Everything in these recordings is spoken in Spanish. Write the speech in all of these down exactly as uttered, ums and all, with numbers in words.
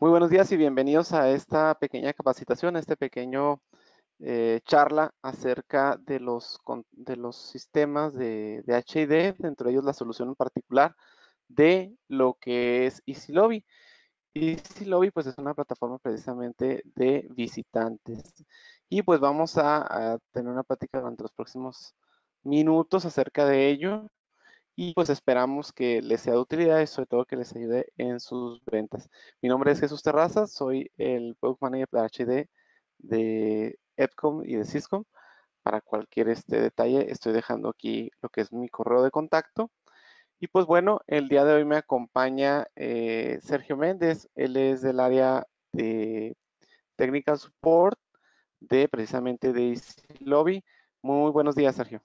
Muy buenos días y bienvenidos a esta pequeña capacitación, a este pequeño eh, charla acerca de los, con- de los sistemas de, de H I D, dentro de ellos la solución en particular de lo que es EasyLobby. EasyLobby pues es una plataforma precisamente de visitantes. Y pues vamos a, a tener una plática durante los próximos minutos acerca de ello y pues esperamos que les sea de utilidad y sobre todo que les ayude en sus ventas. Mi nombre es Jesús Terrazas, soy el Product Manager de H D de Edcom y de Syscom. Para cualquier este detalle estoy dejando aquí lo que es mi correo de contacto. Y pues bueno, el día de hoy me acompaña eh, Sergio Méndez, él es del área de Technical Support de precisamente de Easy Lobby. Muy buenos días, Sergio.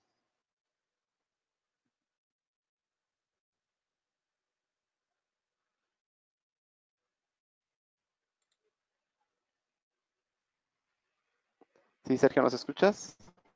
Sí, Sergio, ¿nos escuchas?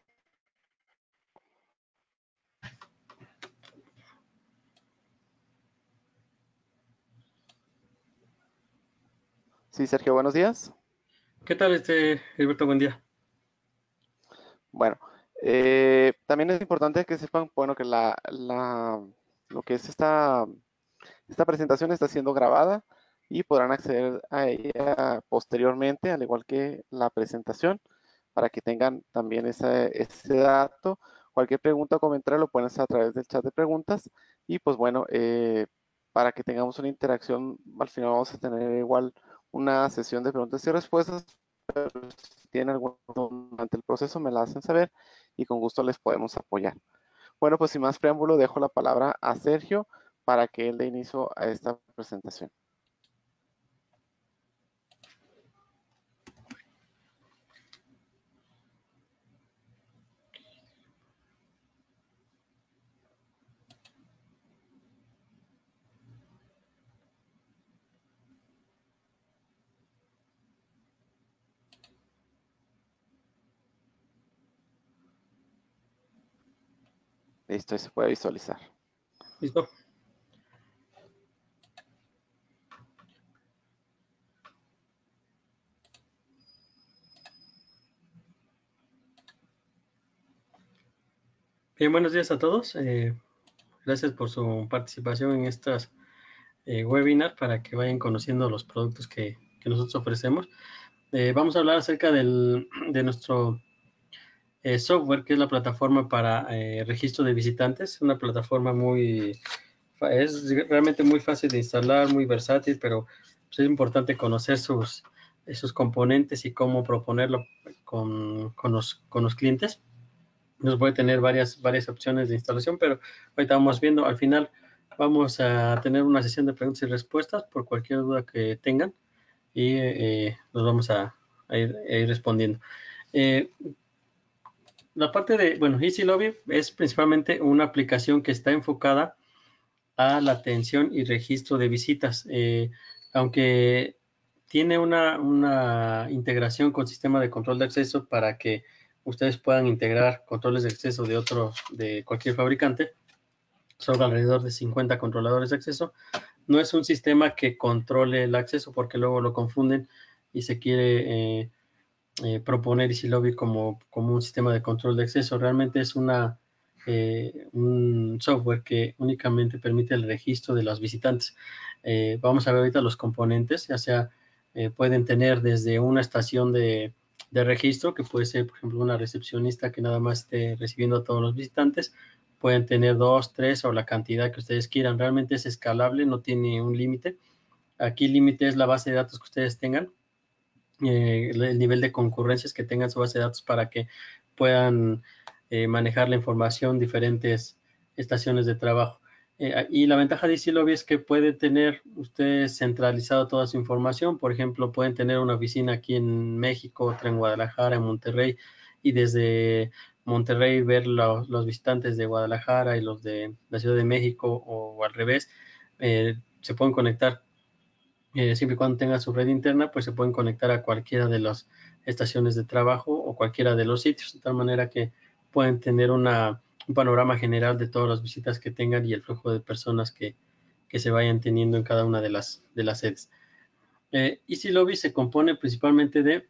Sí, Sergio, buenos días. ¿Qué tal, este, Gilberto? Buen día. Bueno, eh, también es importante que sepan, bueno, que la, la- lo que es esta, esta presentación está siendo grabada y podrán acceder a ella posteriormente, al igual que la presentación, para que tengan también ese, ese dato. Cualquier pregunta o comentario lo pueden hacer a través del chat de preguntas y pues bueno, eh, para que tengamos una interacción, al final vamos a tener igual una sesión de preguntas y respuestas. Si tienen alguna duda durante el proceso, me la hacen saber y con gusto les podemos apoyar. Bueno, pues sin más preámbulo, dejo la palabra a Sergio para que él dé inicio a esta presentación. Listo, y se puede visualizar. ¿Listo? Bien, buenos días a todos. Eh, gracias por su participación en estas eh, webinars para que vayan conociendo los productos que, que nosotros ofrecemos. Eh, vamos a hablar acerca del, de nuestro eh, software, que es la plataforma para eh, registro de visitantes. Una plataforma muy, es realmente muy fácil de instalar, muy versátil, pero pues, es importante conocer sus, sus componentes y cómo proponerlo con, con, los, con los clientes. Nos puede tener varias, varias opciones de instalación, pero ahorita vamos viendo. Al final vamos a tener una sesión de preguntas y respuestas por cualquier duda que tengan y eh, nos vamos a, a, ir, a ir respondiendo. Eh, la parte de, bueno, Easy Lobby es principalmente una aplicación que está enfocada a la atención y registro de visitas. Eh, aunque tiene una, una integración con sistema de control de acceso para que ustedes puedan integrar controles de acceso de otros, de cualquier fabricante, son alrededor de cincuenta controladores de acceso. No es un sistema que controle el acceso porque luego lo confunden y se quiere eh, eh, proponer EasyLobby como, como un sistema de control de acceso. Realmente es una, eh, un software que únicamente permite el registro de los visitantes. Eh, vamos a ver ahorita los componentes, ya sea eh, pueden tener desde una estación de, de registro, que puede ser, por ejemplo, una recepcionista que nada más esté recibiendo a todos los visitantes. Pueden tener dos, tres o la cantidad que ustedes quieran. Realmente es escalable, no tiene un límite. Aquí el límite es la base de datos que ustedes tengan, eh, el nivel de concurrencias que tengan su base de datos para que puedan eh, manejar la información diferentes estaciones de trabajo. Eh, y la ventaja de EasyLobby es que puede tener usted centralizado toda su información. Por ejemplo, pueden tener una oficina aquí en México, otra en Guadalajara, en Monterrey, y desde Monterrey ver los, los visitantes de Guadalajara y los de la Ciudad de México, o, o al revés. Eh, se pueden conectar eh, siempre y cuando tenga su red interna, pues se pueden conectar a cualquiera de las estaciones de trabajo o cualquiera de los sitios, de tal manera que pueden tener una, un panorama general de todas las visitas que tengan y el flujo de personas que, que se vayan teniendo en cada una de las, de las sedes. Eh, Easy Lobby se compone principalmente de,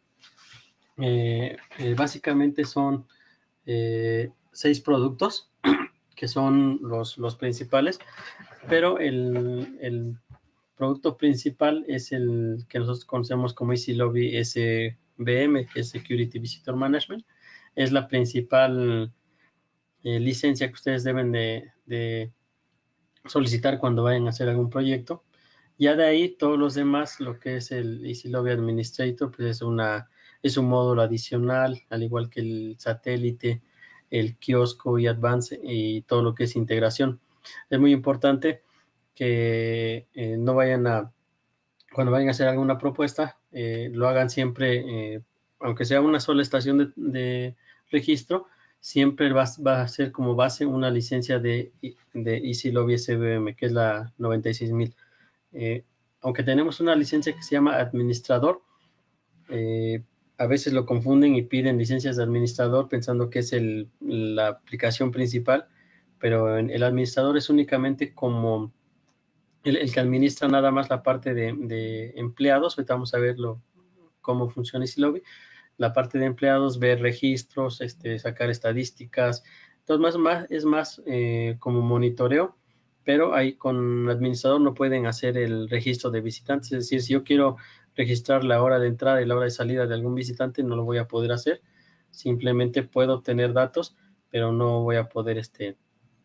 eh, eh, básicamente son eh, seis productos que son los, los principales, pero el, el, producto principal es el que nosotros conocemos como Easy Lobby S V M, que es Security Visitor Management. Es la principal eh, licencia que ustedes deben de, de solicitar cuando vayan a hacer algún proyecto. Ya de ahí, todos los demás, lo que es el Easy Lobby Administrator, pues es, una, es un módulo adicional, al igual que el satélite, el kiosco y Advance y todo lo que es integración. Es muy importante que eh, no vayan a, cuando vayan a hacer alguna propuesta, eh, lo hagan siempre, eh, aunque sea una sola estación de, de registro, siempre va, va, a ser como base una licencia de, de Easy Lobby S V M, que es la noventa y seis mil. Eh, aunque tenemos una licencia que se llama administrador, eh, a veces lo confunden y piden licencias de administrador pensando que es el, la aplicación principal, pero en, el administrador es únicamente como el, el, que administra nada más la parte de, de empleados. Ahorita vamos a ver lo, cómo funciona Easy Lobby. La parte de empleados, ver registros, este, sacar estadísticas. Entonces, más, más es más eh, como monitoreo, pero ahí con administrador no pueden hacer el registro de visitantes. Es decir, si yo quiero registrar la hora de entrada y la hora de salida de algún visitante, no lo voy a poder hacer. Simplemente puedo obtener datos, pero no voy a poder este,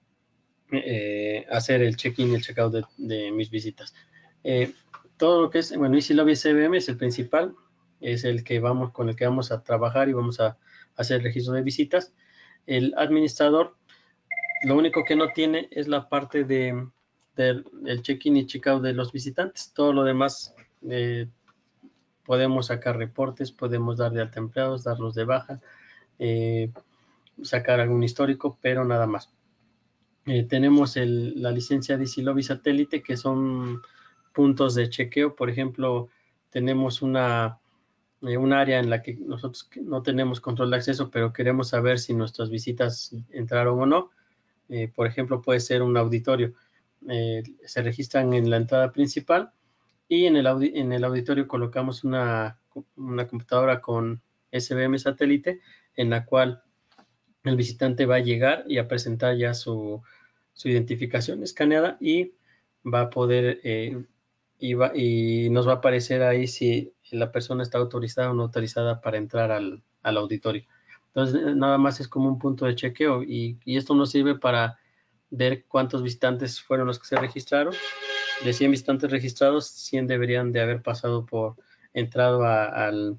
eh, hacer el check-in y el check-out de, de, mis visitas. Eh, todo lo que es, bueno, Easy Lobby S V M es el principal, es el que vamos, con el que vamos a trabajar y vamos a hacer el registro de visitas. El administrador, lo único que no tiene es la parte de, de el check-in y check-out de los visitantes. Todo lo demás eh, podemos sacar reportes, podemos dar de alta empleados, darlos de baja, eh, sacar algún histórico, pero nada más. Eh, tenemos el, la licencia de Easy Lobby Satélite, que son puntos de chequeo. Por ejemplo, tenemos una, eh, un área en la que nosotros no tenemos control de acceso, pero queremos saber si nuestras visitas entraron o no. Eh, por ejemplo, puede ser un auditorio. Eh, se registran en la entrada principal y en el, audi en el auditorio colocamos una, una computadora con S V M satélite en la cual el visitante va a llegar y a presentar ya su, su identificación escaneada y va a poder eh, y, va, y nos va a aparecer ahí si la persona está autorizada o no autorizada para entrar al, al auditorio. Entonces, nada más es como un punto de chequeo y, y esto nos sirve para ver cuántos visitantes fueron los que se registraron. De cien visitantes registrados, cien deberían de haber pasado por entrado a, al,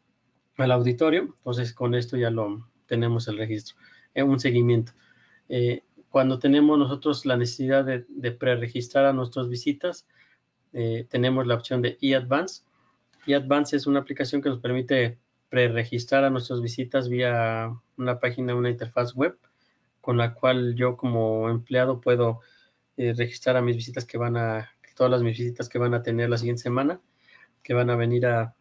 al auditorio. Entonces, con esto ya lo tenemos el registro, eh, un seguimiento. Eh, cuando tenemos nosotros la necesidad de, de preregistrar a nuestras visitas, eh, tenemos la opción de eAdvance. eAdvance es una aplicación que nos permite preregistrar a nuestras visitas vía una página, una interfaz web, con la cual yo como empleado puedo eh, registrar a mis visitas que van a, todas las mis visitas que van a tener la siguiente semana, que van a venir a,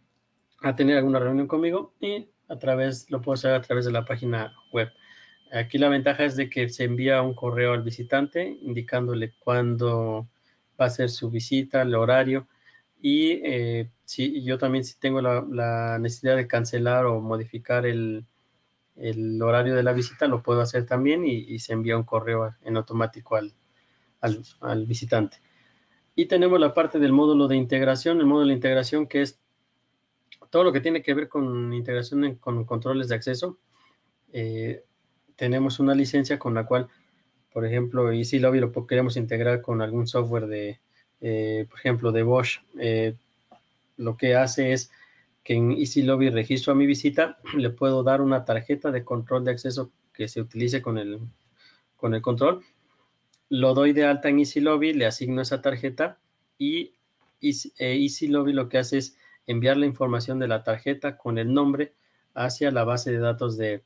a tener alguna reunión conmigo y a través, lo puedo hacer a través de la página web. Aquí la ventaja es de que se envía un correo al visitante indicándole cuándo va a ser su visita, el horario y eh, si yo también si tengo la, la, necesidad de cancelar o modificar el, el, horario de la visita lo puedo hacer también y, y se envía un correo en automático al, al, al visitante. Y tenemos la parte del módulo de integración, el módulo de integración que es todo lo que tiene que ver con integración en, con controles de acceso. Eh, tenemos una licencia con la cual, por ejemplo, Easy Lobby lo queremos integrar con algún software de, eh, por ejemplo, de Bosch. Eh, lo que hace es que en Easy Lobby registro a mi visita, le puedo dar una tarjeta de control de acceso que se utilice con el, con el control. Lo doy de alta en Easy Lobby, le asigno esa tarjeta y Easy, eh, Easy Lobby lo que hace es enviar la información de la tarjeta con el nombre hacia la base de datos de,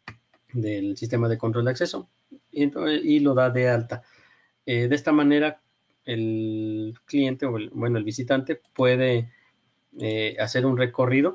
del sistema de control de acceso y, y lo da de alta. Eh, de esta manera, el cliente o el, bueno, el visitante puede eh, hacer un recorrido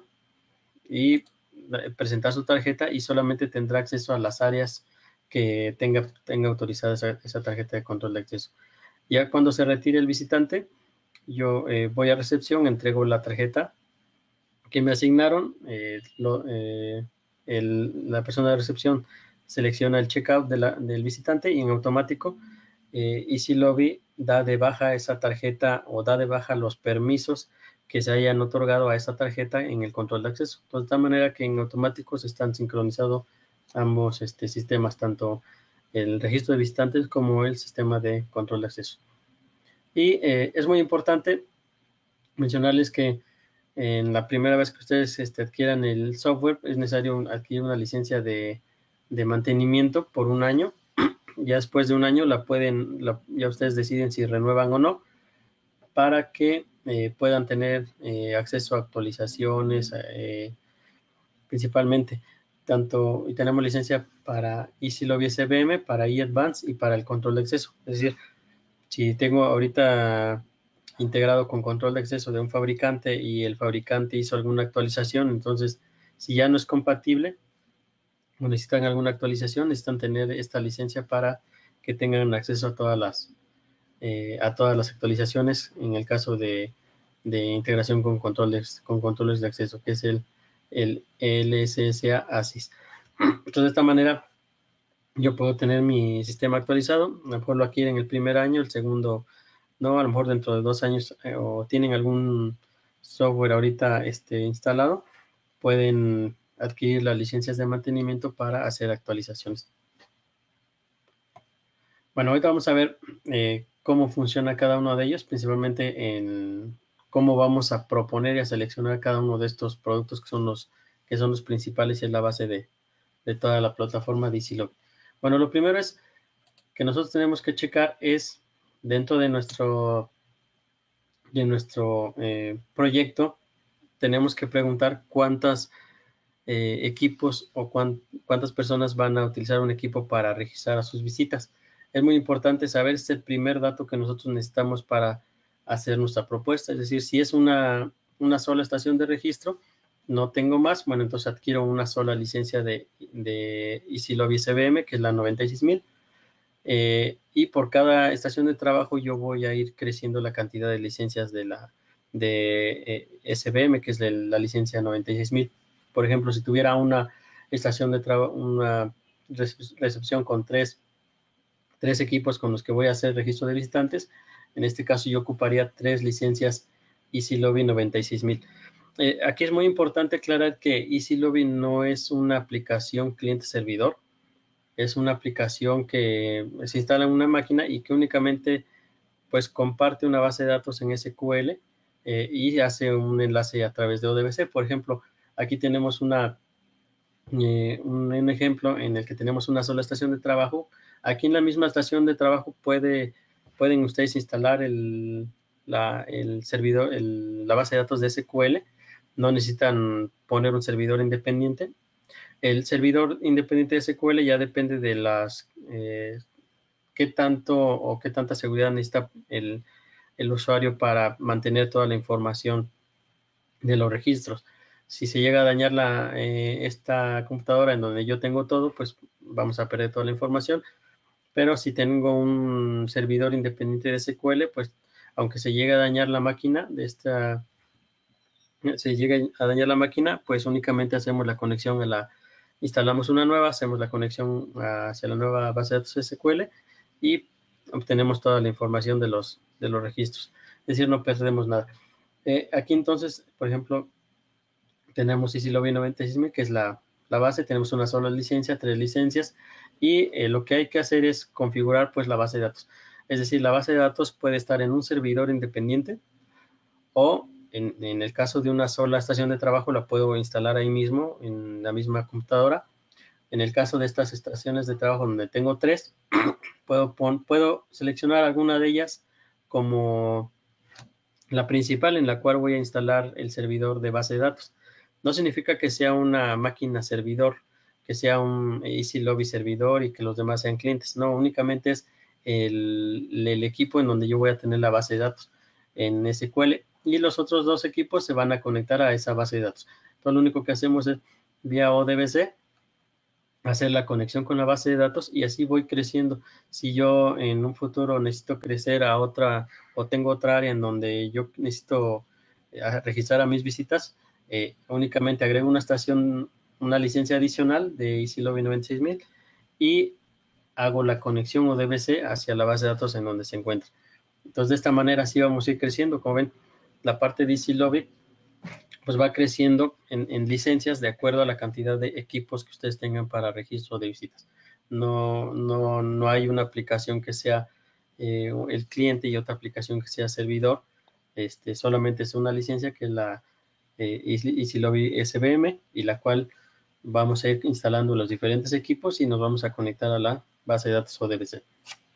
y presentar su tarjeta y solamente tendrá acceso a las áreas que tenga, tenga autorizada esa, esa tarjeta de control de acceso. Ya cuando se retire el visitante, yo eh, voy a recepción, entrego la tarjeta que me asignaron, eh, lo, eh, el, la persona de recepción selecciona el checkout de la, del visitante y en automático eh, Easy Lobby da de baja esa tarjeta o da de baja los permisos que se hayan otorgado a esa tarjeta en el control de acceso. Entonces, de tal manera que en automático se están sincronizados ambos este, sistemas, tanto el registro de visitantes como el sistema de control de acceso. Y eh, es muy importante mencionarles que en la primera vez que ustedes este, adquieran el software es necesario adquirir una licencia de, de mantenimiento por un año. Ya después de un año la pueden, la, ya ustedes deciden si renuevan o no, para que eh, puedan tener eh, acceso a actualizaciones, eh, principalmente. Tanto, y tenemos licencia para Easy Lobby S V M, para eAdvance y para el control de acceso. Es decir, si tengo ahorita integrado con control de acceso de un fabricante y el fabricante hizo alguna actualización, entonces si ya no es compatible o necesitan alguna actualización, necesitan tener esta licencia para que tengan acceso a todas las eh, a todas las actualizaciones en el caso de, de integración con controles con controles de acceso, que es el, el L S S A ASIS. Entonces, de esta manera yo puedo tener mi sistema actualizado, a lo mejor lo adquieren el primer año, el segundo no, a lo mejor dentro de dos años eh, o tienen algún software ahorita este, instalado, pueden adquirir las licencias de mantenimiento para hacer actualizaciones. Bueno, ahorita vamos a ver eh, cómo funciona cada uno de ellos, principalmente en cómo vamos a proponer y a seleccionar cada uno de estos productos que son los, que son los principales y es la base de, de toda la plataforma de Easy Lobby. Bueno, lo primero es que nosotros tenemos que checar es dentro de nuestro de nuestro eh, proyecto, tenemos que preguntar cuántas eh, equipos o cuán, cuántas personas van a utilizar un equipo para registrar a sus visitas. Es muy importante saber, este es el primer dato que nosotros necesitamos para hacer nuestra propuesta, es decir, si es una, una sola estación de registro, no tengo más, bueno, entonces adquiero una sola licencia de, de Easy Lobby S V M, que es la noventa y seis mil, eh, y por cada estación de trabajo yo voy a ir creciendo la cantidad de licencias de la de eh, S V M, que es de la licencia noventa y seis mil. Por ejemplo, si tuviera una estación de trabajo, una recepción con tres, tres equipos con los que voy a hacer registro de visitantes, en este caso yo ocuparía tres licencias Easy Lobby noventa y seis mil. Eh, aquí es muy importante aclarar que Easy Lobby no es una aplicación cliente-servidor, es una aplicación que se instala en una máquina y que únicamente pues comparte una base de datos en S Q L eh, y hace un enlace a través de O D B C. Por ejemplo, aquí tenemos una, eh, un, un ejemplo en el que tenemos una sola estación de trabajo. Aquí en la misma estación de trabajo puede, pueden ustedes instalar el, la, el servidor, el, la base de datos de S Q L. No necesitan poner un servidor independiente. El servidor independiente de S Q L ya depende de las eh, qué tanto o qué tanta seguridad necesita el, el usuario para mantener toda la información de los registros. Si se llega a dañar la, eh, esta computadora en donde yo tengo todo, pues vamos a perder toda la información. Pero si tengo un servidor independiente de S Q L, pues aunque se llegue a dañar la máquina de esta, se llega a dañar la máquina, pues únicamente hacemos la conexión a la, instalamos una nueva, hacemos la conexión hacia la nueva base de datos S Q L y obtenemos toda la información de los, de los registros. Es decir, no perdemos nada. Eh, aquí entonces, por ejemplo, tenemos Easy Lobby noventa y seis mil, que es la, la base, tenemos una sola licencia, tres licencias, y eh, lo que hay que hacer es configurar pues la base de datos. Es decir, la base de datos puede estar en un servidor independiente o en, en el caso de una sola estación de trabajo la puedo instalar ahí mismo en la misma computadora. En el caso de estas estaciones de trabajo donde tengo tres, puedo, pon, puedo seleccionar alguna de ellas como la principal en la cual voy a instalar el servidor de base de datos. No significa que sea una máquina servidor, que sea un Easy Lobby servidor y que los demás sean clientes. No, únicamente es el, el equipo en donde yo voy a tener la base de datos en S Q L y los otros dos equipos se van a conectar a esa base de datos. Entonces lo único que hacemos es vía O D B C hacer la conexión con la base de datos y así voy creciendo. Si yo en un futuro necesito crecer a otra o tengo otra área en donde yo necesito eh, registrar a mis visitas, eh, únicamente agrego una estación, una licencia adicional de EasyLobby noventa y seis mil y hago la conexión O D B C hacia la base de datos en donde se encuentra. Entonces, de esta manera sí vamos a ir creciendo. Como ven, la parte de EasyLobby pues va creciendo en, en, licencias de acuerdo a la cantidad de equipos que ustedes tengan para registro de visitas. No, no, no hay una aplicación que sea eh, el cliente y otra aplicación que sea servidor. Este, solamente es una licencia que es la eh, EasyLobby S V M y la cual vamos a ir instalando los diferentes equipos y nos vamos a conectar a la base de datos O D B C.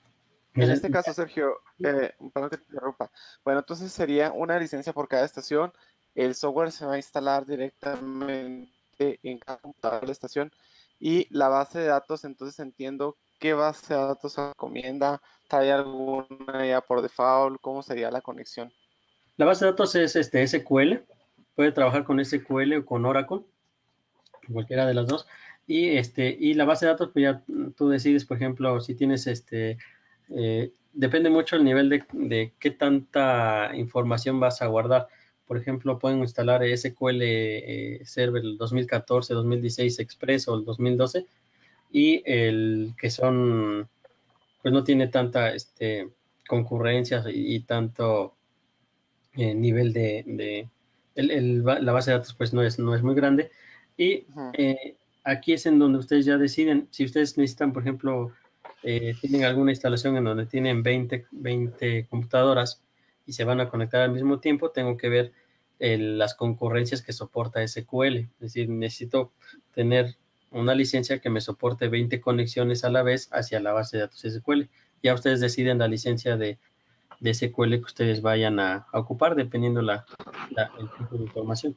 En este caso, Sergio, eh, perdón que te interrumpa. Bueno, entonces sería una licencia por cada estación. El software se va a instalar directamente en cada computadora de la estación y la base de datos, entonces entiendo qué base de datos se recomienda. ¿Trae alguna ya por default? ¿Cómo sería la conexión? La base de datos es este S Q L. Puede trabajar con S Q L o con Oracle, cualquiera de las dos. Y, este, y la base de datos, pues ya tú decides, por ejemplo, si tienes este, eh, depende mucho el nivel de, de, qué tanta información vas a guardar. Por ejemplo, pueden instalar S Q L eh, Server el dos mil catorce, dos mil dieciséis Express o el dos mil doce y el que son, pues no tiene tanta este, concurrencia y, y tanto eh, nivel de, de el, el, la base de datos pues no es, no es muy grande y Ujú. eh, aquí es en donde ustedes ya deciden, si ustedes necesitan, por ejemplo, eh, tienen alguna instalación en donde tienen veinte, veinte computadoras y se van a conectar al mismo tiempo, tengo que ver eh, las concurrencias que soporta S Q L, es decir, necesito tener una licencia que me soporte veinte conexiones a la vez hacia la base de datos S Q L. Ya ustedes deciden la licencia de, de S Q L que ustedes vayan a, a ocupar, dependiendo la, la, el tipo de información.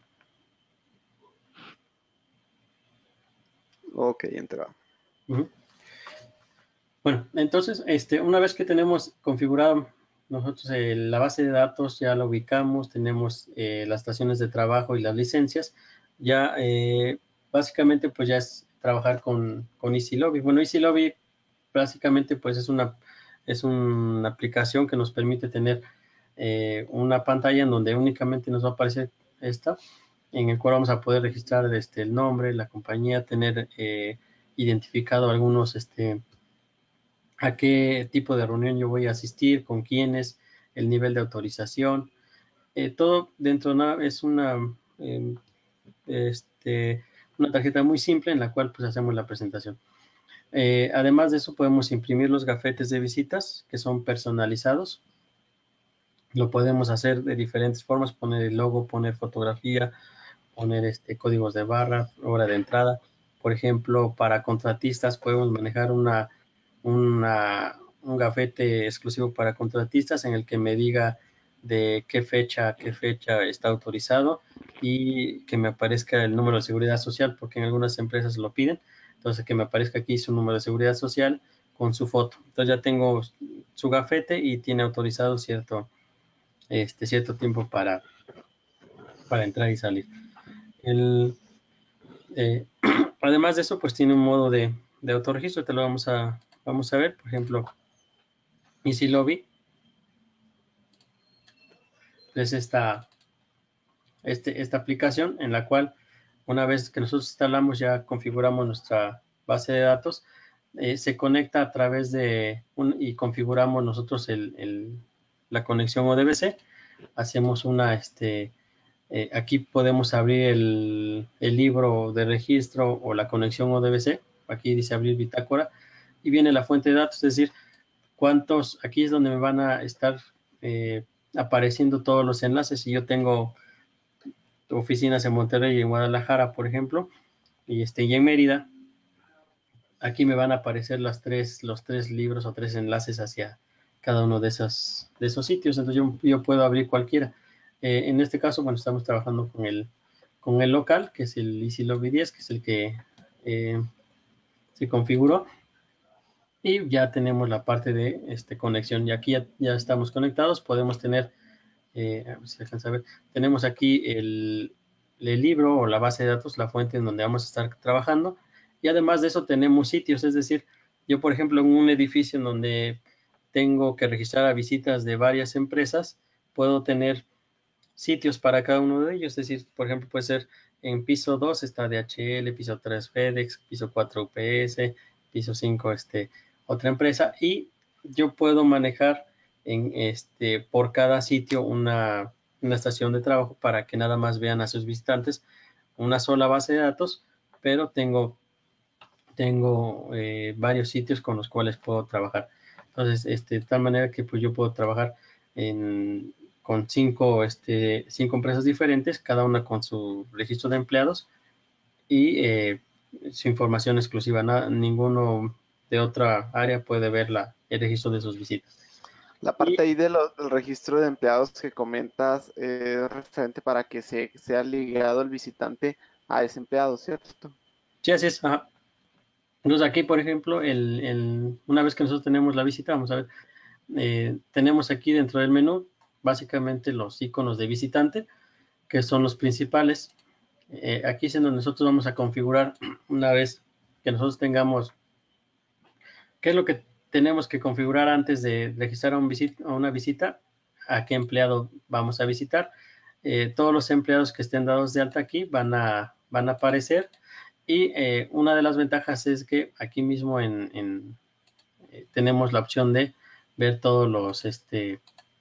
Ok, entra. Uh -huh. Bueno, entonces, este, una vez que tenemos configurado nosotros eh, la base de datos, ya la ubicamos, tenemos eh, las estaciones de trabajo y las licencias, ya eh, básicamente pues ya es trabajar con, con EasyLobby. Bueno, EasyLobby básicamente pues es una, es una aplicación que nos permite tener eh, una pantalla en donde únicamente nos va a aparecer esta, en el cual vamos a poder registrar este, el nombre, la compañía, tener eh, identificado algunos, este, a qué tipo de reunión yo voy a asistir, con quiénes, el nivel de autorización, eh, todo dentro de una, es una, eh, este, una tarjeta muy simple en la cual pues hacemos la presentación. Eh, además de eso podemos imprimir los gafetes de visitas que son personalizados. Lo podemos hacer de diferentes formas, poner el logo, poner fotografía, poner este, códigos de barra, hora de entrada. Por ejemplo, para contratistas podemos manejar una, una, un gafete exclusivo para contratistas en el que me diga de qué fecha a qué fecha está autorizado y que me aparezca el número de seguridad social, porque en algunas empresas lo piden. Entonces, que me aparezca aquí su número de seguridad social con su foto. Entonces, ya tengo su gafete y tiene autorizado cierto, este, cierto tiempo para, para entrar y salir. El, eh, además de eso, pues tiene un modo de, de autorregistro, te lo vamos a, vamos a ver, por ejemplo, EasyLobby es esta, este, esta aplicación en la cual una vez que nosotros instalamos ya configuramos nuestra base de datos, eh, se conecta a través de un, y configuramos nosotros el, el, la conexión O D B C, hacemos una, este, eh, aquí podemos abrir el, el libro de registro o la conexión O D B C, aquí dice abrir bitácora y viene la fuente de datos, es decir, cuántos, aquí es donde me van a estar eh, apareciendo todos los enlaces. Si yo tengo oficinas en Monterrey y en Guadalajara, por ejemplo, y, este, y en Mérida, aquí me van a aparecer las tres, los tres libros o tres enlaces hacia cada uno de esos, de esos sitios. Entonces yo, yo puedo abrir cualquiera. Eh, en este caso, bueno, estamos trabajando con el, con el local, que es el EasyLobby diez, que es el que eh, se configuró. Y ya tenemos la parte de este, conexión. Y aquí ya, ya estamos conectados. Podemos tener, eh, a ver si alcanza a ver, tenemos aquí el, el libro o la base de datos, la fuente en donde vamos a estar trabajando. Y además de eso tenemos sitios, es decir, yo por ejemplo en un edificio en donde tengo que registrar a visitas de varias empresas, puedo tener sitios para cada uno de ellos, es decir, por ejemplo puede ser en piso dos está D H L, piso tres FedEx, piso cuatro U P S, piso cinco este, otra empresa, y yo puedo manejar en este por cada sitio una, una estación de trabajo para que nada más vean a sus visitantes una sola base de datos, pero tengo, tengo eh, varios sitios con los cuales puedo trabajar. Entonces, este, de tal manera que pues yo puedo trabajar en, con cinco, este, cinco empresas diferentes, cada una con su registro de empleados y eh, su información exclusiva. Nada, ninguno de otra área puede ver la, el registro de sus visitas. La Y parte ahí de lo- del registro de empleados que comentas es referente para que se sea ligado el visitante a ese empleado, ¿cierto? sí, así es. Ajá. Entonces aquí, por ejemplo, el, el, una vez que nosotros tenemos la visita, vamos a ver, eh, tenemos aquí dentro del menú básicamente los iconos de visitante, que son los principales. Eh, aquí es en donde nosotros vamos a configurar una vez que nosotros tengamos, qué es lo que tenemos que configurar antes de registrar a, un visit, a una visita, a qué empleado vamos a visitar. Eh, todos los empleados que estén dados de alta aquí van a, van a aparecer y eh, una de las ventajas es que aquí mismo en, en eh, tenemos la opción de ver todos los este,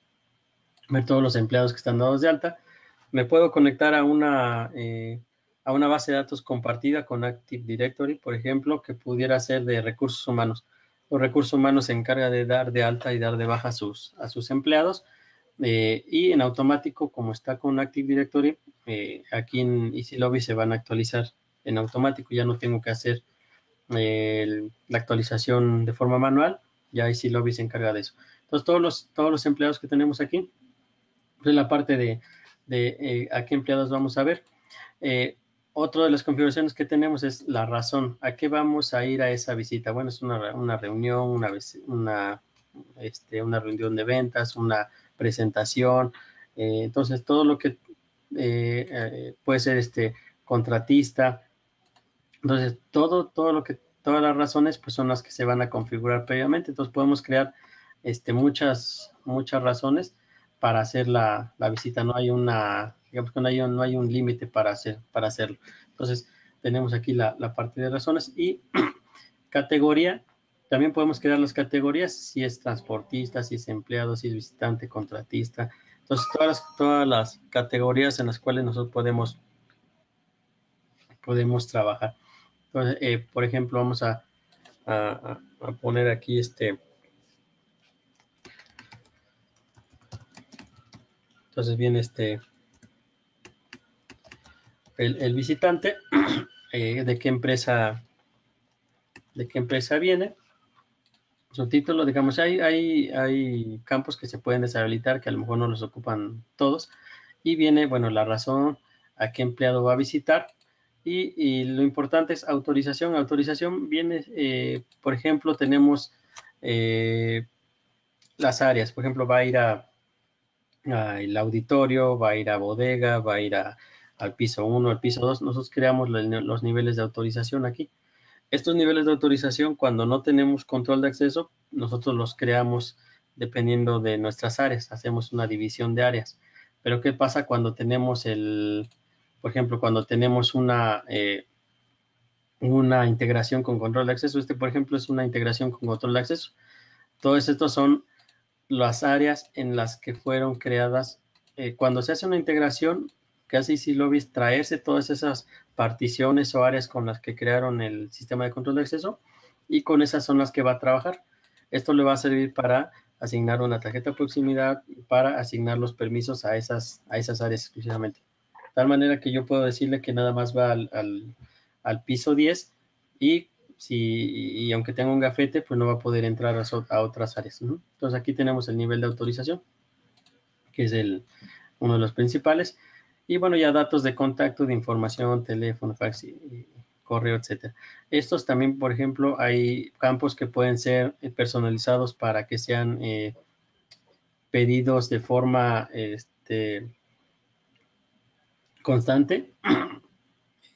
ver todos los empleados que están dados de alta. Me puedo conectar a una, eh, a una base de datos compartida con Active Directory, por ejemplo, que pudiera ser de recursos humanos. Los recursos humanos se encarga de dar de alta y dar de baja a sus, a sus empleados. Eh, y en automático, como está con Active Directory, eh, aquí en EasyLobby se van a actualizar en automático. Ya no tengo que hacer eh, el, la actualización de forma manual. Ya EasyLobby se encarga de eso. Entonces, todos los, todos los empleados que tenemos aquí, en la parte de, de eh, a qué empleados vamos a ver. Eh, otra de las configuraciones que tenemos es la razón. ¿A qué vamos a ir a esa visita? Bueno, es una, una reunión, una, una, este, una reunión de ventas, una presentación. Eh, entonces, todo lo que eh, eh, puede ser este contratista. Entonces, todo, todo lo que, todas las razones pues son las que se van a configurar previamente. Entonces, podemos crear este, muchas, muchas razones para hacer la, la visita. No hay una, digamos que no hay un, no hay un límite para, hacer, para hacerlo. Entonces, tenemos aquí la, la parte de razones y categoría. También podemos crear las categorías, si es transportista, si es empleado, si es visitante, contratista. Entonces, todas las, todas las categorías en las cuales nosotros podemos, podemos trabajar. Entonces, eh, por ejemplo, vamos a, a, a poner aquí este. Entonces viene este el, el visitante, eh, de qué empresa, de qué empresa viene, su título, digamos, hay, hay, hay campos que se pueden deshabilitar que a lo mejor no los ocupan todos, y viene, bueno, la razón, a qué empleado va a visitar, y, y lo importante es autorización. Autorización viene, eh, por ejemplo, tenemos eh, las áreas, por ejemplo, va a ir a, a el auditorio, va a ir a bodega, va a ir a, al piso uno, al piso dos. Nosotros creamos los niveles de autorización aquí. Estos niveles de autorización, cuando no tenemos control de acceso, nosotros los creamos dependiendo de nuestras áreas. Hacemos una división de áreas. Pero ¿qué pasa cuando tenemos el, por ejemplo, cuando tenemos una, eh, una integración con control de acceso? Este, por ejemplo, es una integración con control de acceso. Todos estos son las áreas en las que fueron creadas. Eh, cuando se hace una integración, casi si lo vis traerse todas esas particiones o áreas con las que crearon el sistema de control de acceso y con esas son las que va a trabajar. Esto le va a servir para asignar una tarjeta de proximidad, para asignar los permisos a esas, a esas áreas exclusivamente. De tal manera que yo puedo decirle que nada más va al, al, al piso diez y si, y aunque tenga un gafete, pues no va a poder entrar a, a otras áreas. ¿No? Entonces aquí tenemos el nivel de autorización, que es el, uno de los principales. Y bueno, ya datos de contacto, de información, teléfono, fax, y, y correo, etcétera. Estos también, por ejemplo, hay campos que pueden ser personalizados para que sean eh, pedidos de forma este, constante.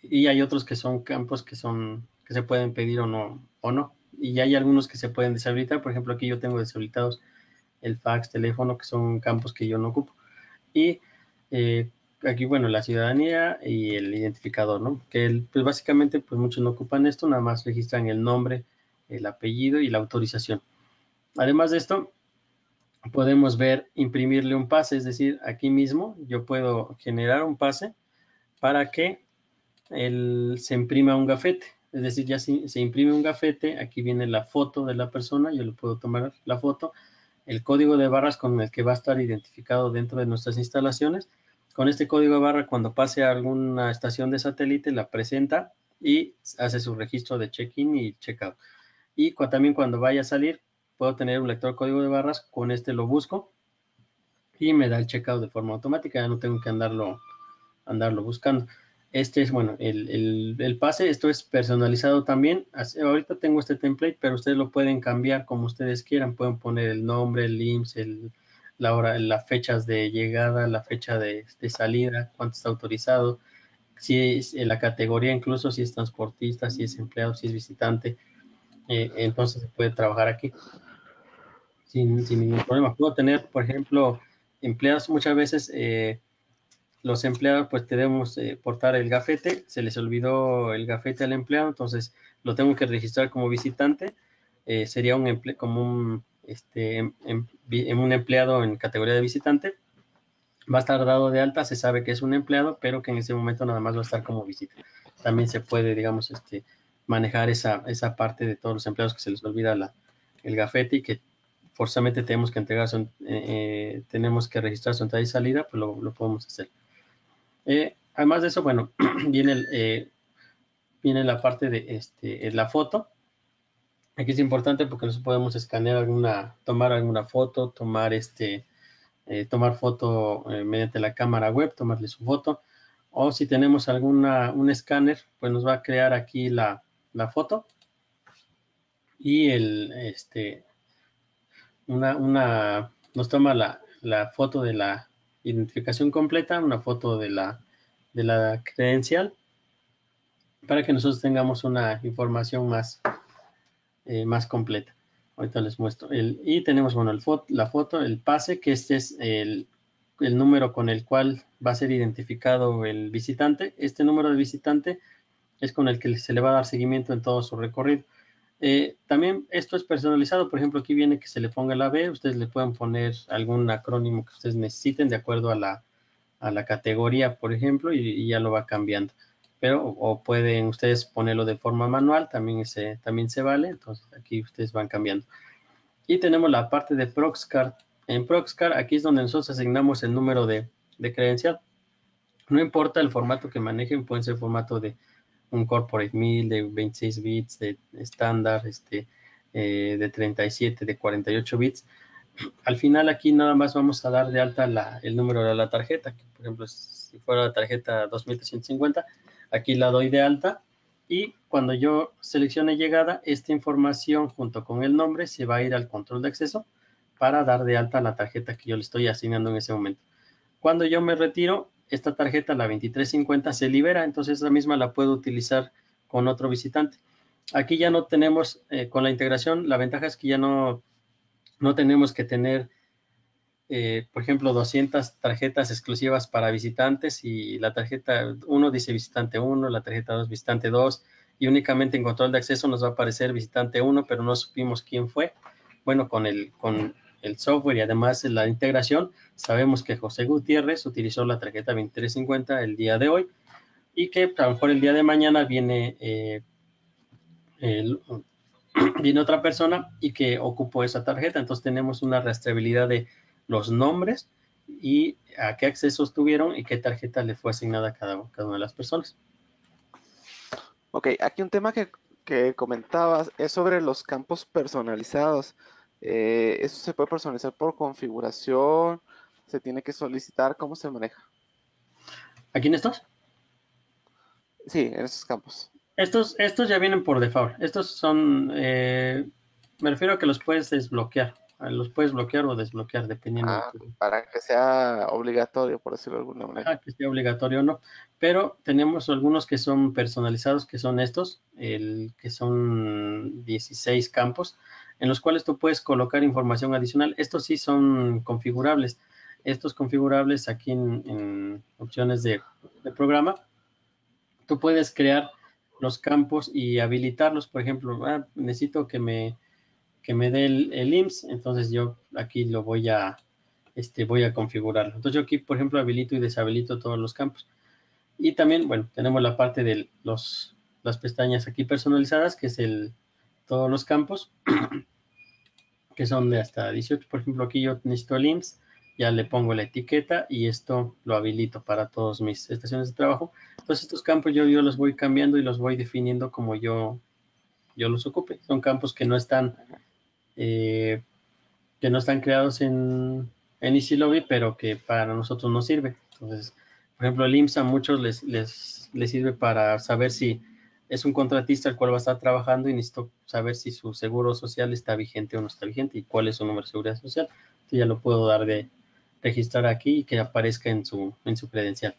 y hay otros que son campos que son que se pueden pedir o no, o no. Y hay algunos que se pueden deshabilitar. Por ejemplo, aquí yo tengo deshabilitados el fax, teléfono, que son campos que yo no ocupo. Y eh, aquí, bueno, la ciudadanía y el identificador, ¿no? Que el, pues básicamente, pues muchos no ocupan esto, nada más registran el nombre, el apellido y la autorización. Además de esto, podemos ver imprimirle un pase, es decir, aquí mismo yo puedo generar un pase para que el, se imprima un gafete. Es decir, ya si se imprime un gafete, aquí viene la foto de la persona, yo le puedo tomar la foto, el código de barras con el que va a estar identificado dentro de nuestras instalaciones. Con este código de barra, cuando pase a alguna estación de satélite, la presenta y hace su registro de check-in y check-out. Y cu también cuando vaya a salir, puedo tener un lector código de barras, con este lo busco y me da el checkout de forma automática, ya no tengo que andarlo, andarlo buscando. Este es, bueno, el, el, el pase, esto es personalizado también. Así, ahorita tengo este template, pero ustedes lo pueden cambiar como ustedes quieran. Pueden poner el nombre, el I M S S, el, la hora, las fechas de llegada, la fecha de, de salida, cuánto está autorizado, si es la categoría, incluso si es transportista, si es empleado, si es visitante. Eh, entonces se puede trabajar aquí sin, sin ningún problema. Puedo tener, por ejemplo, empleados muchas veces, eh, los empleados pues debemos eh, portar el gafete, se les olvidó el gafete al empleado, entonces lo tengo que registrar como visitante, eh, sería un emple como un, este, em, em, un empleado en categoría de visitante, va a estar dado de alta, se sabe que es un empleado, pero que en ese momento nada más va a estar como visita. También se puede, digamos, este, manejar esa, esa parte de todos los empleados que se les olvida la, el gafete y que forzosamente tenemos que entregar, su, eh, tenemos que registrar su entrada y salida, pues lo, lo podemos hacer. Eh, además de eso, bueno, viene, el, eh, viene la parte de este, la foto. Aquí es importante porque nos podemos escanear alguna, tomar alguna foto, tomar este, eh, tomar foto eh, mediante la cámara web, tomarle su foto. O si tenemos alguna, un escáner, pues nos va a crear aquí la, la foto y el, este, una, una, nos toma la, la foto de la identificación completa, una foto de la, de la credencial, para que nosotros tengamos una información más, eh, más completa. Ahorita les muestro. El, y tenemos, bueno, el fo la foto, el pase, que este es el, el número con el cual va a ser identificado el visitante. Este número de visitante es con el que se le va a dar seguimiento en todo su recorrido. Eh, también esto es personalizado, por ejemplo, aquí viene que se le ponga la B, ustedes le pueden poner algún acrónimo que ustedes necesiten de acuerdo a la, a la categoría, por ejemplo, y, y ya lo va cambiando. Pero, o pueden ustedes ponerlo de forma manual, también se, también se vale, entonces aquí ustedes van cambiando. Y tenemos la parte de Proxcard. En Proxcard, aquí es donde nosotros asignamos el número de, de credencial. No importa el formato que manejen, pueden ser formato de un Corporate mil, de veintiséis bits, de estándar, este, eh, de treinta y siete, de cuarenta y ocho bits. Al final aquí nada más vamos a dar de alta la, el número de la tarjeta, que por ejemplo si fuera la tarjeta dos mil trescientos cincuenta, aquí la doy de alta y cuando yo seleccione llegada, esta información junto con el nombre se va a ir al control de acceso para dar de alta la tarjeta que yo le estoy asignando en ese momento. Cuando yo me retiro, esta tarjeta, la veintitrés cincuenta, se libera, entonces esa misma la puedo utilizar con otro visitante. Aquí ya no tenemos, eh, con la integración, la ventaja es que ya no, no tenemos que tener, eh, por ejemplo, doscientas tarjetas exclusivas para visitantes y la tarjeta uno dice visitante uno, la tarjeta dos visitante dos y únicamente en control de acceso nos va a aparecer visitante uno, pero no supimos quién fue. Bueno, con el, con el software y además la integración, sabemos que José Gutiérrez utilizó la tarjeta veintitrés cincuenta el día de hoy y que a lo mejor el día de mañana viene, eh, el, viene otra persona y que ocupó esa tarjeta. Entonces tenemos una rastreabilidad de los nombres y a qué accesos tuvieron y qué tarjeta le fue asignada a cada, cada una de las personas. Ok, aquí un tema que, que comentabas es sobre los campos personalizados. Eh, ¿eso se puede personalizar por configuración? ¿Se tiene que solicitar? ¿Cómo se maneja? ¿Aquí en estos? Sí, en esos campos. Estos, estos ya vienen por default. Estos son, eh, me refiero a que los puedes desbloquear. los puedes bloquear o desbloquear dependiendo de Ah, tu, para que sea obligatorio, por decirlo de alguna manera. ajá, que sea obligatorio o no. Pero tenemos algunos que son personalizados, que son estos, el que son dieciséis campos, en los cuales tú puedes colocar información adicional. Estos sí son configurables. Estos configurables aquí en, en opciones de, de programa, tú puedes crear los campos y habilitarlos. Por ejemplo, ah, necesito que me, que me dé el, el I M S S, entonces yo aquí lo voy a, este, voy a configurarlo. Entonces yo aquí, por ejemplo, habilito y deshabilito todos los campos. Y también, bueno, tenemos la parte de los, las pestañas aquí personalizadas, que es el, todos los campos, que son de hasta dieciocho. Por ejemplo, aquí yo necesito el I M S S, ya le pongo la etiqueta y esto lo habilito para todas mis estaciones de trabajo. Entonces estos campos yo, yo los voy cambiando y los voy definiendo como yo, yo los ocupe. Son campos que no están, eh, que no están creados en, en EasyLobby, pero que para nosotros nos sirve. Entonces, por ejemplo, el I M S S a muchos les, les, les sirve para saber si es un contratista al cual va a estar trabajando y necesito saber si su seguro social está vigente o no está vigente y cuál es su número de seguridad social. Entonces ya lo puedo dar de registrar aquí y que aparezca en su, en su credencial.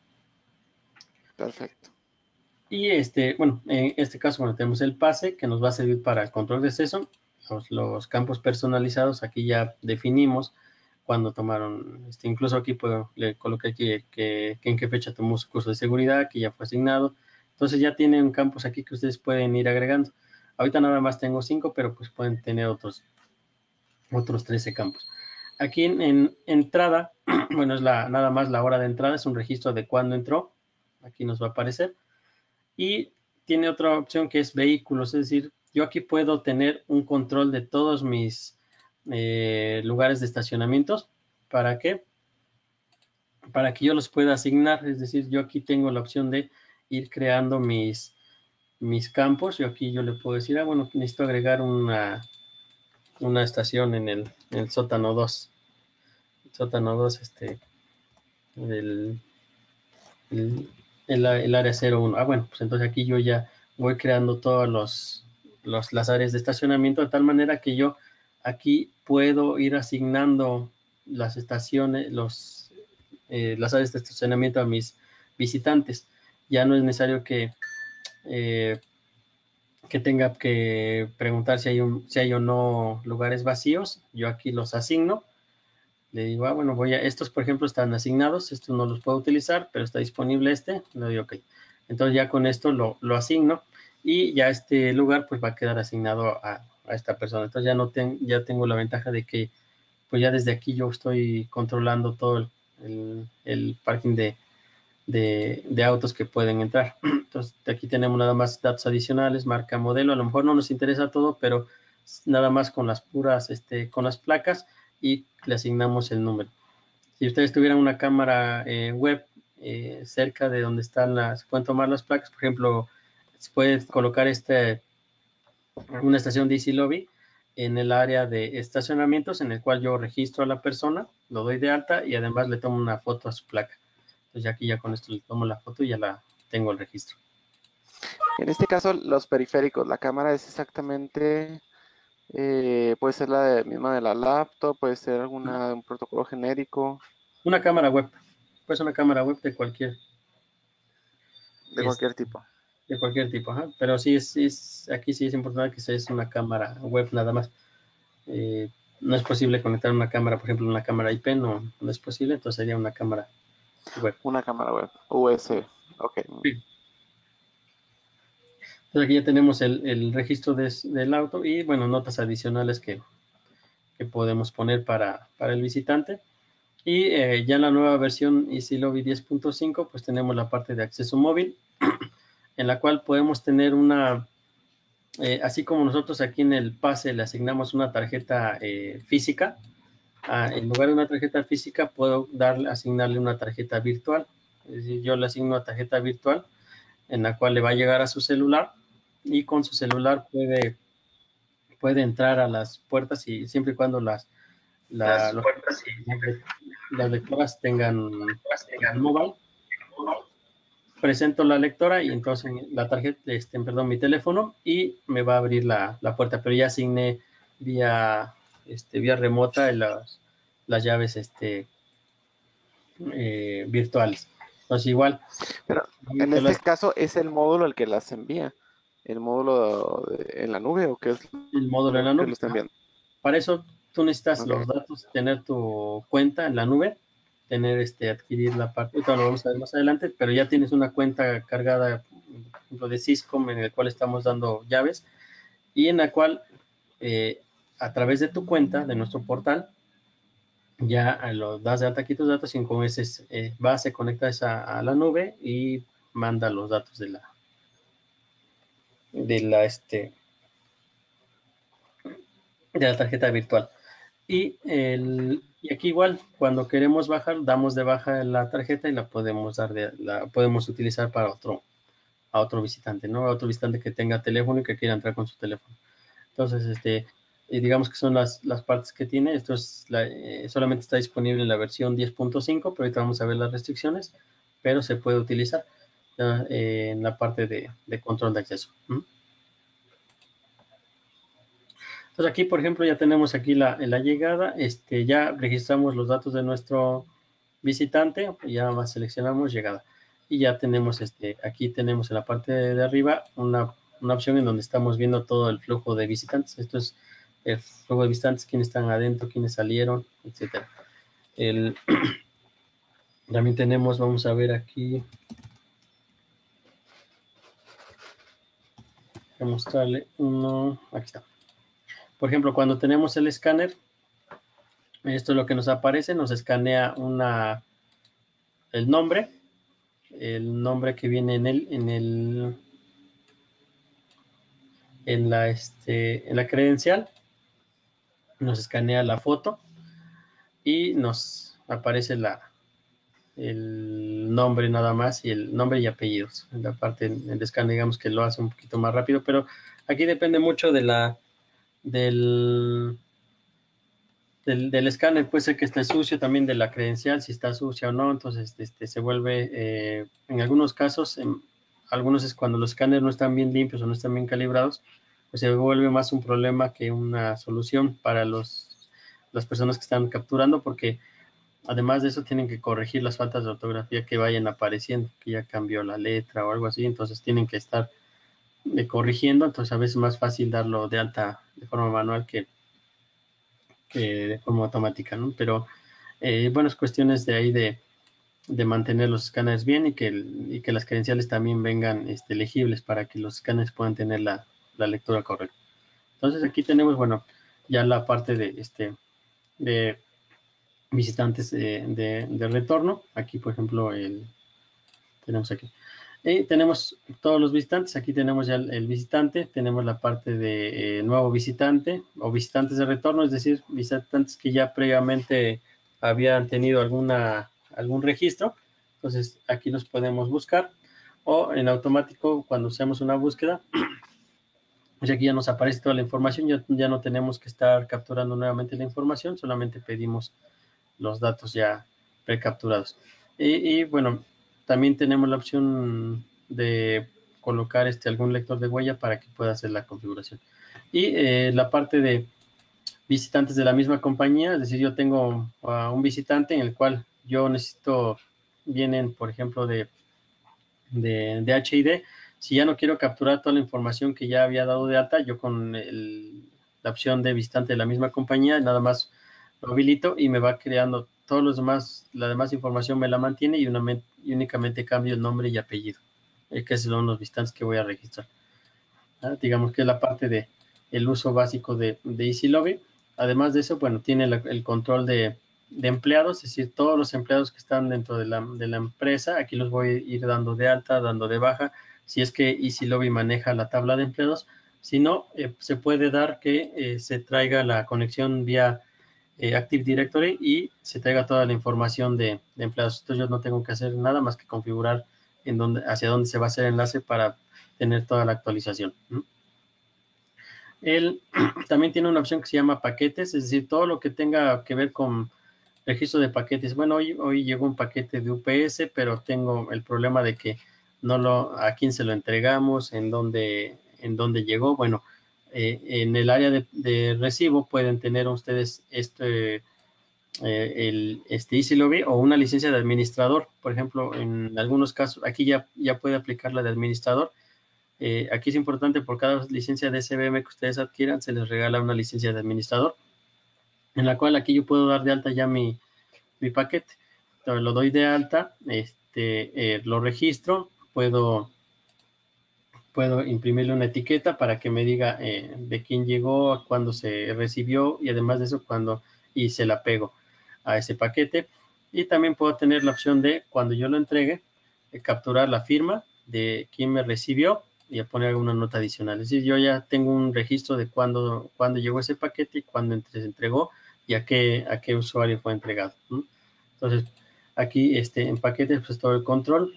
Perfecto. Y este, bueno, en este caso, bueno, tenemos el pase que nos va a servir para el control de acceso. Los, los campos personalizados, aquí ya definimos cuándo tomaron, este, incluso aquí puedo, le coloqué aquí que, que en qué fecha tomó su curso de seguridad, que ya fue asignado. Entonces ya tienen campos aquí que ustedes pueden ir agregando. Ahorita nada más tengo cinco, pero pues pueden tener otros, otros trece campos. Aquí en, en entrada, bueno, es la, nada más la hora de entrada, es un registro de cuándo entró. Aquí nos va a aparecer. Y tiene otra opción que es vehículos, es decir, yo aquí puedo tener un control de todos mis eh, lugares de estacionamientos. ¿Para qué? Para que yo los pueda asignar, es decir, yo aquí tengo la opción de ir creando mis, mis campos. Yo aquí yo le puedo decir, ah, bueno, necesito agregar una, una estación en el, en el sótano dos. El sótano dos, este, del, el, el, el área cero uno. Ah, bueno, pues entonces aquí yo ya voy creando todas los, los, las áreas de estacionamiento de tal manera que yo aquí puedo ir asignando las estaciones, los, eh, las áreas de estacionamiento a mis visitantes. Ya no es necesario que, eh, que tenga que preguntar si hay, un, si hay o no lugares vacíos. Yo aquí los asigno. Le digo, ah, bueno, voy a, estos por ejemplo están asignados, estos no los puedo utilizar, pero está disponible este, le doy ok. Entonces ya con esto lo, lo asigno y ya este lugar pues va a quedar asignado a, a esta persona. Entonces ya no ten, ya tengo la ventaja de que pues ya desde aquí yo estoy controlando todo el, el, el parking de, de, de, autos que pueden entrar. Entonces aquí tenemos nada más datos adicionales, marca, modelo, a lo mejor no nos interesa todo, pero nada más con las puras, este, con las placas y le asignamos el número. Si ustedes tuvieran una cámara eh, web eh, cerca de donde están las, pueden tomar las placas, por ejemplo, se puede colocar este, una estación de EasyLobby en el área de estacionamientos en el cual yo registro a la persona, lo doy de alta y además le tomo una foto a su placa. Entonces aquí ya con esto le tomo la foto y ya la tengo el registro. En este caso, los periféricos, la cámara es exactamente, eh, puede ser la de- misma de la laptop, puede ser alguna, un protocolo genérico, Una cámara web, pues una cámara web de cualquier, de es, cualquier tipo. de cualquier tipo, ajá. Pero sí es, es, aquí sí es importante que sea una cámara web nada más. Eh, no es posible conectar una cámara, por ejemplo, una cámara I P, no, no es posible, entonces sería una cámara web. Una cámara web, U S B. Ok. Sí. Entonces aquí ya tenemos el, el registro de, del auto y, bueno, notas adicionales que, que podemos poner para, para el visitante. Y eh, ya en la nueva versión EasyLobby diez punto cinco, pues tenemos la parte de acceso móvil, en la cual podemos tener una, eh, así como nosotros aquí en el pase le asignamos una tarjeta eh, física, ah, en lugar de una tarjeta física puedo darle, asignarle una tarjeta virtual. Es decir, yo le asigno una tarjeta virtual en la cual le va a llegar a su celular y con su celular puede, puede entrar a las puertas y siempre y cuando las, la, Las los, puertas y siempre las lectoras tengan, tengan mobile. Presento la lectora y entonces la tarjeta, este, perdón, mi teléfono y me va a abrir la, la puerta, pero ya asigné vía, este, vía remota las, las llaves este, eh, virtuales. Entonces igual, Pero y en te este las, caso es el módulo el que las envía, el módulo de- en la nube o qué es el módulo en lo la que lo nube. está enviando. Para eso tú necesitas Ok. los datos, tener tu cuenta en la nube, tener este, adquirir la parte, ahorita lo vamos a ver más adelante, pero ya tienes una cuenta cargada, por ejemplo, de Syscom en el cual estamos dando llaves y en la cual eh, a través de tu cuenta, de nuestro portal, ya lo das de alta aquí tus datos y con ese eh, va, se conecta esa, a la nube y manda los datos de la, de la, este, de la tarjeta virtual. Y, el, y aquí igual, cuando queremos bajar, damos de baja la tarjeta y la podemos dar de, la podemos utilizar para otro, a otro visitante, ¿no? A otro visitante que tenga teléfono y que quiera entrar con su teléfono. Entonces, este, y digamos que son las, las partes que tiene. Esto es la, eh, solamente está disponible en la versión diez punto cinco, pero ahorita vamos a ver las restricciones, pero se puede utilizar ya, eh, en la parte de, de control de acceso. ¿Mm? Entonces aquí, por ejemplo, ya tenemos aquí la, la llegada, este, ya registramos los datos de nuestro visitante, ya más seleccionamos llegada. Y ya tenemos, este, aquí tenemos en la parte de, de arriba una, una opción en donde estamos viendo todo el flujo de visitantes. Esto es el flujo de visitantes, quiénes están adentro, quiénes salieron, etcétera. El, también tenemos, vamos a ver aquí, voy a mostrarle uno, aquí está. Por ejemplo, cuando tenemos el escáner, esto es lo que nos aparece, nos escanea una, el nombre, el nombre que viene en el, en el, en la, este, en la credencial, nos escanea la foto y nos aparece la, el nombre nada más y el nombre y apellidos. En la parte del escáner, digamos que lo hace un poquito más rápido, pero aquí depende mucho de la, del, del, del escáner. Puede ser que esté sucio también de la credencial, si está sucia o no, entonces este, se vuelve, eh, en algunos casos, en, algunos es cuando los escáneres no están bien limpios o no están bien calibrados, pues se vuelve más un problema que una solución para los, las personas que están capturando, porque además de eso tienen que corregir las faltas de ortografía que vayan apareciendo, que ya cambió la letra o algo así, entonces tienen que estar eh, corrigiendo, entonces a veces es más fácil darlo de alta de forma manual que, que de forma automática, ¿no? Pero eh, bueno, es cuestiones de ahí de, de mantener los escáneres bien y que, el, y que las credenciales también vengan este, legibles para que los escáneres puedan tener la, la lectura correcta. Entonces aquí tenemos, bueno, ya la parte de, este, de visitantes de, de, de retorno. Aquí, por ejemplo, el, tenemos aquí. Y tenemos todos los visitantes. Aquí tenemos ya el, el visitante. Tenemos la parte de eh, nuevo visitante o visitantes de retorno, es decir, visitantes que ya previamente habían tenido alguna, algún registro. Entonces, aquí los podemos buscar. O en automático, cuando hacemos una búsqueda, pues aquí ya nos aparece toda la información. Ya, ya no tenemos que estar capturando nuevamente la información, solamente pedimos los datos ya precapturados. Y, y bueno, también tenemos la opción de colocar este, algún lector de huella para que pueda hacer la configuración. Y eh, la parte de visitantes de la misma compañía, es decir, yo tengo uh, un visitante en el cual yo necesito, vienen, por ejemplo, de, de, de H I D. Si ya no quiero capturar toda la información que ya había dado de alta, yo con el, la opción de visitante de la misma compañía, nada más lo habilito y me va creando todos los demás, la demás información me la mantiene y, una, y únicamente cambio el nombre y apellido, eh, que son los visitantes que voy a registrar. ¿Ah? Digamos que es la parte de el uso básico de, de Easy Lobby. Además de eso, bueno, tiene la, el control de, de, empleados, es decir, todos los empleados que están dentro de la, de la empresa, aquí los voy a ir dando de alta, dando de baja, si es que Easy Lobby maneja la tabla de empleados. Si no, eh, se puede dar que eh, se traiga la conexión vía eh, Active Directory y se traiga toda la información de, de empleados. Entonces yo no tengo que hacer nada más que configurar en dónde, hacia dónde se va a hacer el enlace para tener toda la actualización. Él también tiene una opción que se llama paquetes, es decir, todo lo que tenga que ver con registro de paquetes. Bueno, hoy, hoy llegó un paquete de U P S, pero tengo el problema de que no lo, a quién se lo entregamos, en dónde, en dónde llegó. Bueno, eh, en el área de, de recibo pueden tener ustedes este, eh, el, este Easy Lobby o una licencia de administrador. Por ejemplo, en algunos casos, aquí ya, ya puede aplicar la de administrador. Eh, aquí es importante, por cada licencia de S B M que ustedes adquieran, se les regala una licencia de administrador, en la cual aquí yo puedo dar de alta ya mi, mi paquete. Entonces, lo doy de alta, este, eh, lo registro, puedo, puedo imprimirle una etiqueta para que me diga eh, de quién llegó, cuándo se recibió y además de eso, cuándo y se la pego a ese paquete. Y también puedo tener la opción de, cuando yo lo entregue, eh, capturar la firma de quién me recibió y a poner alguna nota adicional. Es decir, yo ya tengo un registro de cuándo, cuándo llegó ese paquete y cuándo se entregó y a qué, a qué usuario fue entregado, ¿no? Entonces, aquí este, en paquetes, pues todo el control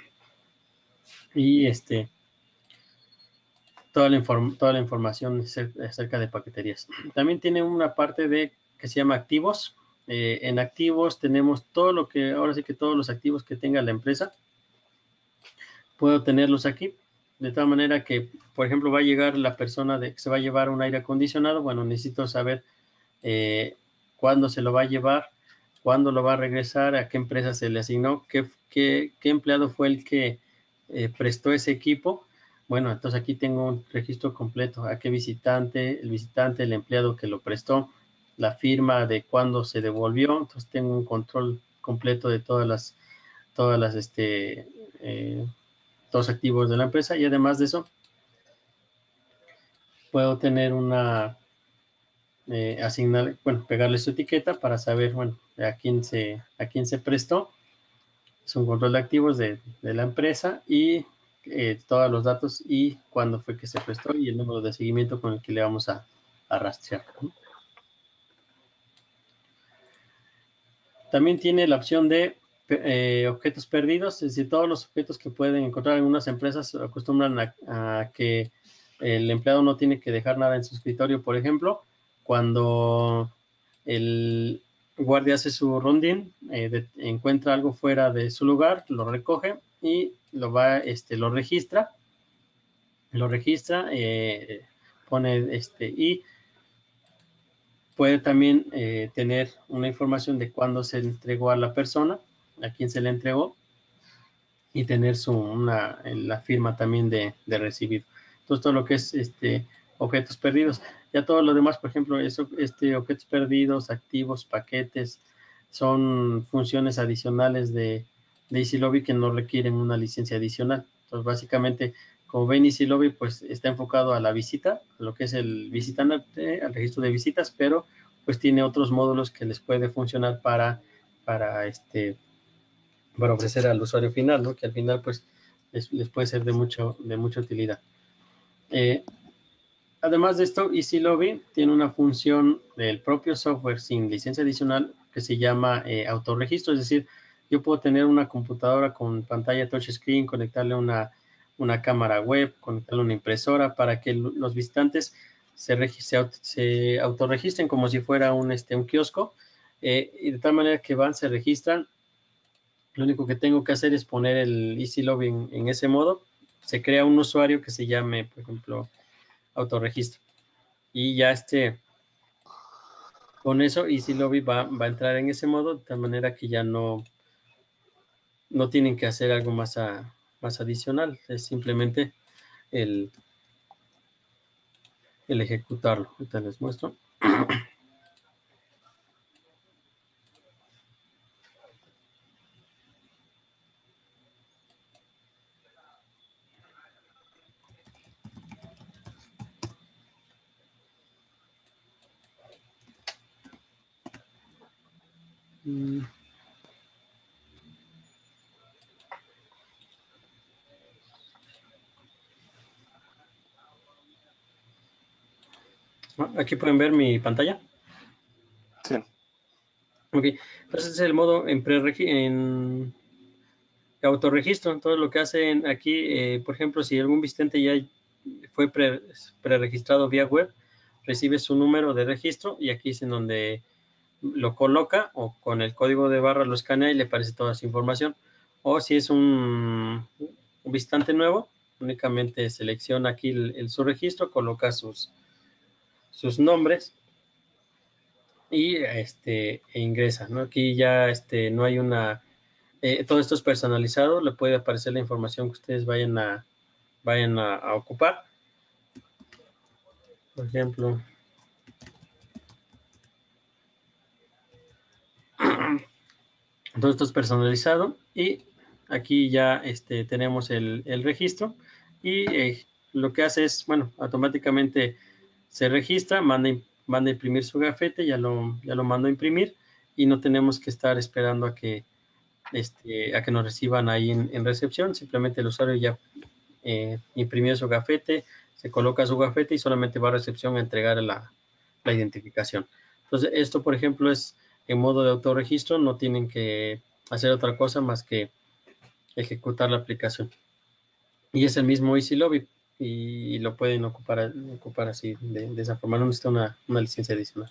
y este, toda la, inform toda la información acerca de paqueterías. También tiene una parte de que se llama activos. Eh, en activos tenemos todo lo que, ahora sí que todos los activos que tenga la empresa, puedo tenerlos aquí. De tal manera que, por ejemplo, va a llegar la persona de que se va a llevar un aire acondicionado. Bueno, necesito saber eh, cuándo se lo va a llevar, cuándo lo va a regresar, a qué empresa se le asignó, qué, qué, qué empleado fue el que eh, prestó ese equipo. Bueno, entonces aquí tengo un registro completo, a qué visitante, el visitante, el empleado que lo prestó, la firma de cuándo se devolvió. Entonces tengo un control completo de todas las, todas las, este, eh, todos los activos de la empresa, y además de eso, puedo tener una, eh, asignar, bueno, pegarle su etiqueta para saber, bueno, a quién se, a quién se prestó. Es un control de activos de, de la empresa y eh, todos los datos y cuándo fue que se prestó y el número de seguimiento con el que le vamos a, a rastrear, ¿no? También tiene la opción de eh, objetos perdidos, es decir, todos los objetos que pueden encontrar en algunas empresas acostumbran a, a que el empleado no tiene que dejar nada en su escritorio. Por ejemplo, cuando el guardia hace su rondín, eh, de, encuentra algo fuera de su lugar, lo recoge y lo va, este, lo registra, lo registra, eh, pone este y puede también eh, tener una información de cuándo se entregó a la persona, a quién se le entregó, y tener su, una, la firma también de, de recibido. Entonces, todo lo que es este, objetos perdidos. Ya todo lo demás, por ejemplo, eso, este, objetos perdidos, activos, paquetes, son funciones adicionales de, de Easy Lobby que no requieren una licencia adicional. Entonces, básicamente, como ven, Easy Lobby pues, está enfocado a la visita, a lo que es el visitante, al registro de visitas, pero pues tiene otros módulos que les puede funcionar para, para este, para ofrecer al usuario final, ¿no? Que al final pues les, les puede ser de, mucho, de mucha utilidad. Eh, además de esto, Easy Lobby tiene una función del propio software sin licencia adicional que se llama eh, autorregistro, es decir, yo puedo tener una computadora con pantalla touchscreen, conectarle una, una cámara web, conectarle una impresora para que los visitantes se, se, se autorregistren como si fuera un, este, un kiosco, eh, y de tal manera que van, se registran. Lo único que tengo que hacer es poner el Easy Lobby en, en ese modo. Se crea un usuario que se llame, por ejemplo, autorregistro. Y ya este, con eso Easy Lobby va, va a entrar en ese modo, de tal manera que ya no, no tienen que hacer algo más, a, más adicional. Es simplemente el, el ejecutarlo. Ahorita les muestro. Mm. Aquí pueden ver mi pantalla. Sí. Ok, entonces es el modo en, pre en autorregistro. Todo lo que hacen aquí, eh, por ejemplo, si algún visitante ya fue pre, preregistrado vía web, recibe su número de registro y aquí es en donde lo coloca o con el código de barra lo escanea y le aparece toda su información. O si es un, un visitante nuevo, únicamente selecciona aquí el, el, su registro, coloca sus, sus nombres y este, e ingresa, ¿no? Aquí ya este, no hay una... Eh, todo esto es personalizado, le puede aparecer la información que ustedes vayan a, vayan a, a ocupar. Por ejemplo, todo esto es personalizado y aquí ya este, tenemos el, el registro y eh, lo que hace es, bueno, automáticamente se registra, manda, manda a imprimir su gafete, ya lo, ya lo mando a imprimir y no tenemos que estar esperando a que, este, a que nos reciban ahí en, en recepción, simplemente el usuario ya eh, imprimió su gafete, se coloca su gafete y solamente va a recepción a entregar la, la identificación. Entonces, esto, por ejemplo, es en modo de autorregistro, no tienen que hacer otra cosa más que ejecutar la aplicación. Y es el mismo Easy Lobby y, y lo pueden ocupar, ocupar así, de, de esa forma, no necesita una, una licencia adicional.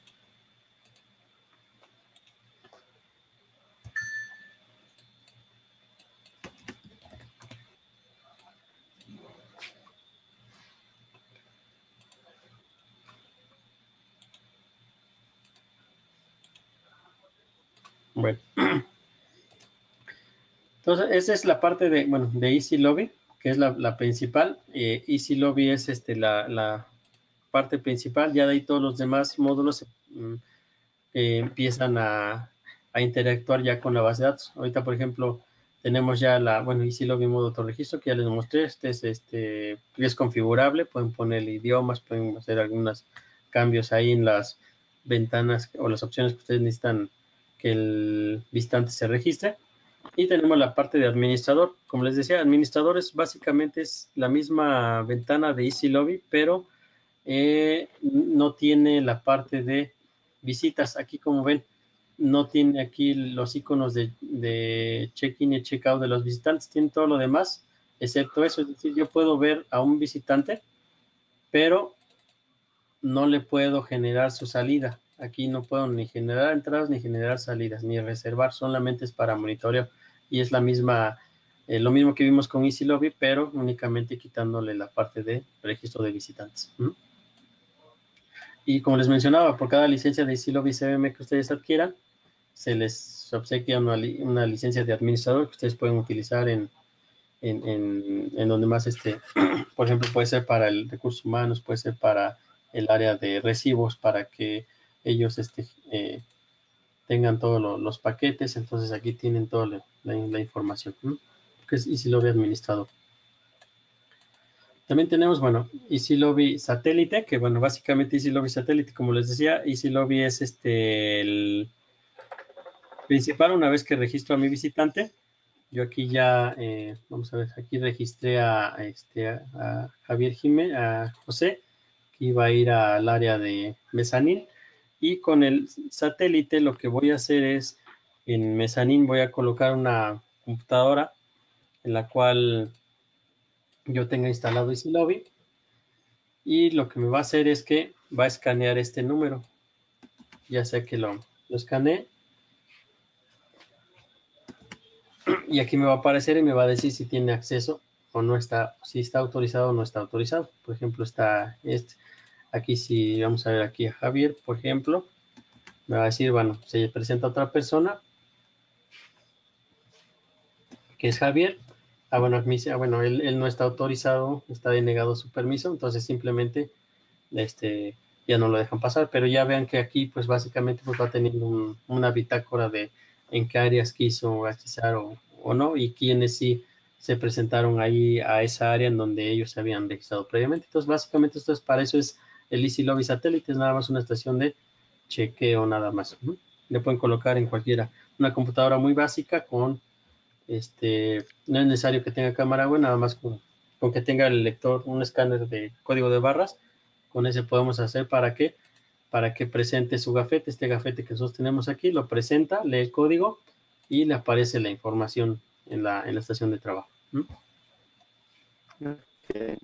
Bueno, entonces esa es la parte de, bueno, de Easy Lobby, que es la, la principal. Eh, Easy Lobby es este, la, la parte principal, ya de ahí todos los demás módulos mm, eh, empiezan a, a interactuar ya con la base de datos. Ahorita, por ejemplo, tenemos ya la, bueno, Easy Lobby modo autorregistro, que ya les mostré, este es, este, es configurable, pueden poner idiomas, pueden hacer algunos cambios ahí en las ventanas o las opciones que ustedes necesitan que el visitante se registre. Y tenemos la parte de administrador. Como les decía, administrador es básicamente es la misma ventana de Easy Lobby, pero eh, no tiene la parte de visitas. Aquí, como ven, no tiene aquí los iconos de, de check-in y check-out de los visitantes. Tiene todo lo demás, excepto eso. Es decir, yo puedo ver a un visitante, pero no le puedo generar su salida. Aquí no puedo ni generar entradas, ni generar salidas, ni reservar. Solamente es para monitoreo. Y es la misma, eh, lo mismo que vimos con Easy Lobby, pero únicamente quitándole la parte de registro de visitantes. ¿Mm? Y como les mencionaba, por cada licencia de Easy Lobby C V M que ustedes adquieran, se les obsequia una, una licencia de administrador que ustedes pueden utilizar en, en, en, en donde más, este, por ejemplo, puede ser para el recursos humanos, puede ser para el área de recibos, para que ellos este, eh, tengan todos lo, los paquetes. Entonces aquí tienen toda la, la, la información, ¿no? Que es Easy Lobby administrador. También tenemos, bueno, Easy Lobby satélite, que bueno, básicamente Easy Lobby satélite, como les decía, Easy Lobby es este el principal una vez que registro a mi visitante. Yo aquí ya, eh, vamos a ver, aquí registré a, a este, a, a Javier Jiménez, a José, que iba a ir al área de mezanín. Y con el satélite lo que voy a hacer es, en mezanín voy a colocar una computadora en la cual yo tenga instalado Easy Lobby. Y lo que me va a hacer es que va a escanear este número. Ya sea que lo, lo escanee. Y aquí me va a aparecer y me va a decir si tiene acceso o no está, si está autorizado o no está autorizado. Por ejemplo, está este. Aquí si vamos a ver aquí a Javier, por ejemplo, me va a decir, bueno, se presenta otra persona, que es Javier. Ah, bueno, me dice, ah, bueno, él, él no está autorizado, está denegado su permiso, entonces simplemente este, ya no lo dejan pasar, pero ya vean que aquí pues básicamente pues va teniendo un, una bitácora de en qué áreas quiso accesar o, o no y quiénes sí se presentaron ahí a esa área en donde ellos se habían registrado previamente. Entonces básicamente esto es para eso es el Easy Lobby satélite, es nada más una estación de chequeo nada más, ¿no? Le pueden colocar en cualquiera, una computadora muy básica con este, no es necesario que tenga cámara web, nada más con, con que tenga el lector, un escáner de código de barras, con ese podemos hacer para que, para que presente su gafete, este gafete que nosotros tenemos aquí, lo presenta, lee el código y le aparece la información en la, en la estación de trabajo. ¿Mm? Okay.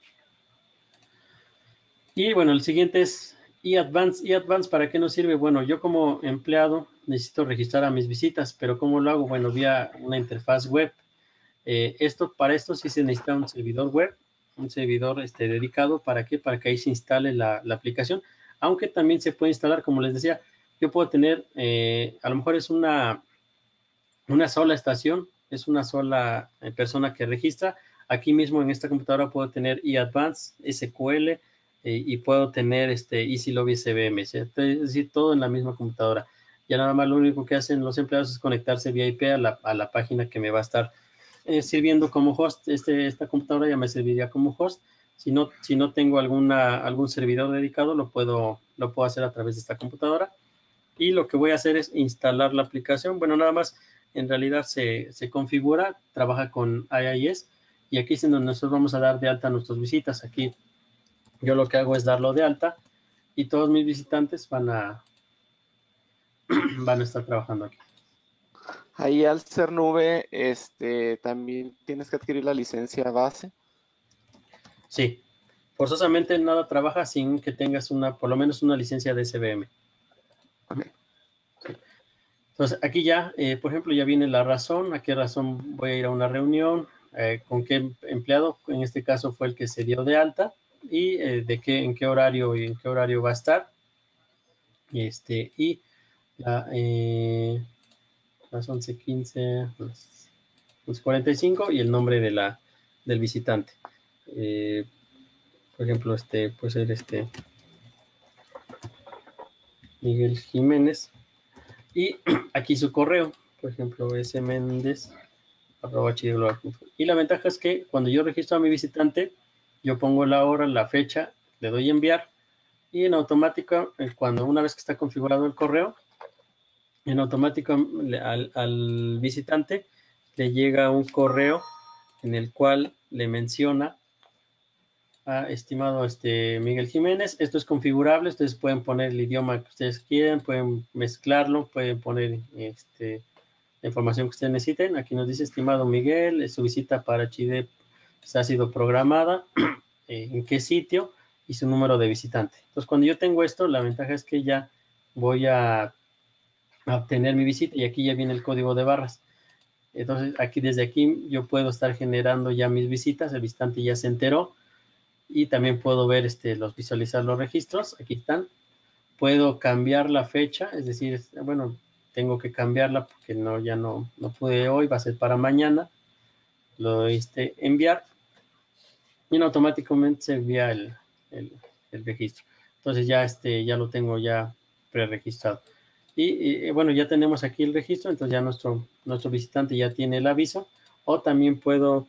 Y bueno, el siguiente es eAdvance. eAdvance, ¿para qué nos sirve? Bueno, yo como empleado necesito registrar a mis visitas, pero ¿cómo lo hago? Bueno, vía una interfaz web. Eh, esto, para esto sí se necesita un servidor web, un servidor este, dedicado, ¿para qué? Para que ahí se instale la, la aplicación. aunque también se puede instalar, como les decía, yo puedo tener, eh, a lo mejor es una, una sola estación, es una sola eh, persona que registra. Aquí mismo en esta computadora puedo tener eAdvance, S Q L eh, y puedo tener este EasyLobby S V M, ¿sí? Es decir, todo en la misma computadora. Ya nada más lo único que hacen los empleados es conectarse vía I P a la, a la página que me va a estar eh, sirviendo como host. Este, esta computadora ya me serviría como host. Si no, si no tengo alguna, algún servidor dedicado, lo puedo, lo puedo hacer a través de esta computadora. Y lo que voy a hacer es instalar la aplicación. Bueno, nada más en realidad se, se configura, trabaja con I I S y aquí es donde nosotros vamos a dar de alta a nuestras visitas. Aquí yo lo que hago es darlo de alta y todos mis visitantes van a, van a estar trabajando aquí. Ahí al ser nube, este, también tienes que adquirir la licencia base. Sí, forzosamente nada trabaja sin que tengas una, por lo menos una licencia de S V M. Okay. Sí. Entonces, aquí ya, eh, por ejemplo, ya viene la razón, a qué razón voy a ir a una reunión, eh, con qué empleado, en este caso fue el que se dio de alta, y eh, de qué, en qué horario y en qué horario va a estar. Este, y la, eh, las once quince, las once cuarenta y cinco y el nombre de la, del visitante. Eh, por ejemplo, este puede ser este Miguel Jiménez. Y aquí su correo, por ejemplo, smendez arroba h d global punto com. Y la ventaja es que cuando yo registro a mi visitante, yo pongo la hora, la fecha, le doy enviar y en automático, cuando una vez que está configurado el correo, en automático al, al visitante le llega un correo en el cual le menciona a estimado este Miguel Jiménez, esto es configurable, ustedes pueden poner el idioma que ustedes quieran, pueden mezclarlo, pueden poner este la información que ustedes necesiten. Aquí nos dice, estimado Miguel, su visita para Chile ha sido programada, eh, en qué sitio y su número de visitante. Entonces, cuando yo tengo esto, la ventaja es que ya voy a, a obtener mi visita y aquí ya viene el código de barras. Entonces, aquí desde aquí yo puedo estar generando ya mis visitas, el visitante ya se enteró y también puedo ver este, los visualizar los registros, aquí están. Puedo cambiar la fecha, es decir, bueno, tengo que cambiarla porque no, ya no, no pude hoy, va a ser para mañana. Lo doy este, enviar y automáticamente se envía el, el, el registro. Entonces ya, este, ya lo tengo ya preregistrado. Y, y bueno, ya tenemos aquí el registro, entonces ya nuestro, nuestro visitante ya tiene el aviso. O también puedo,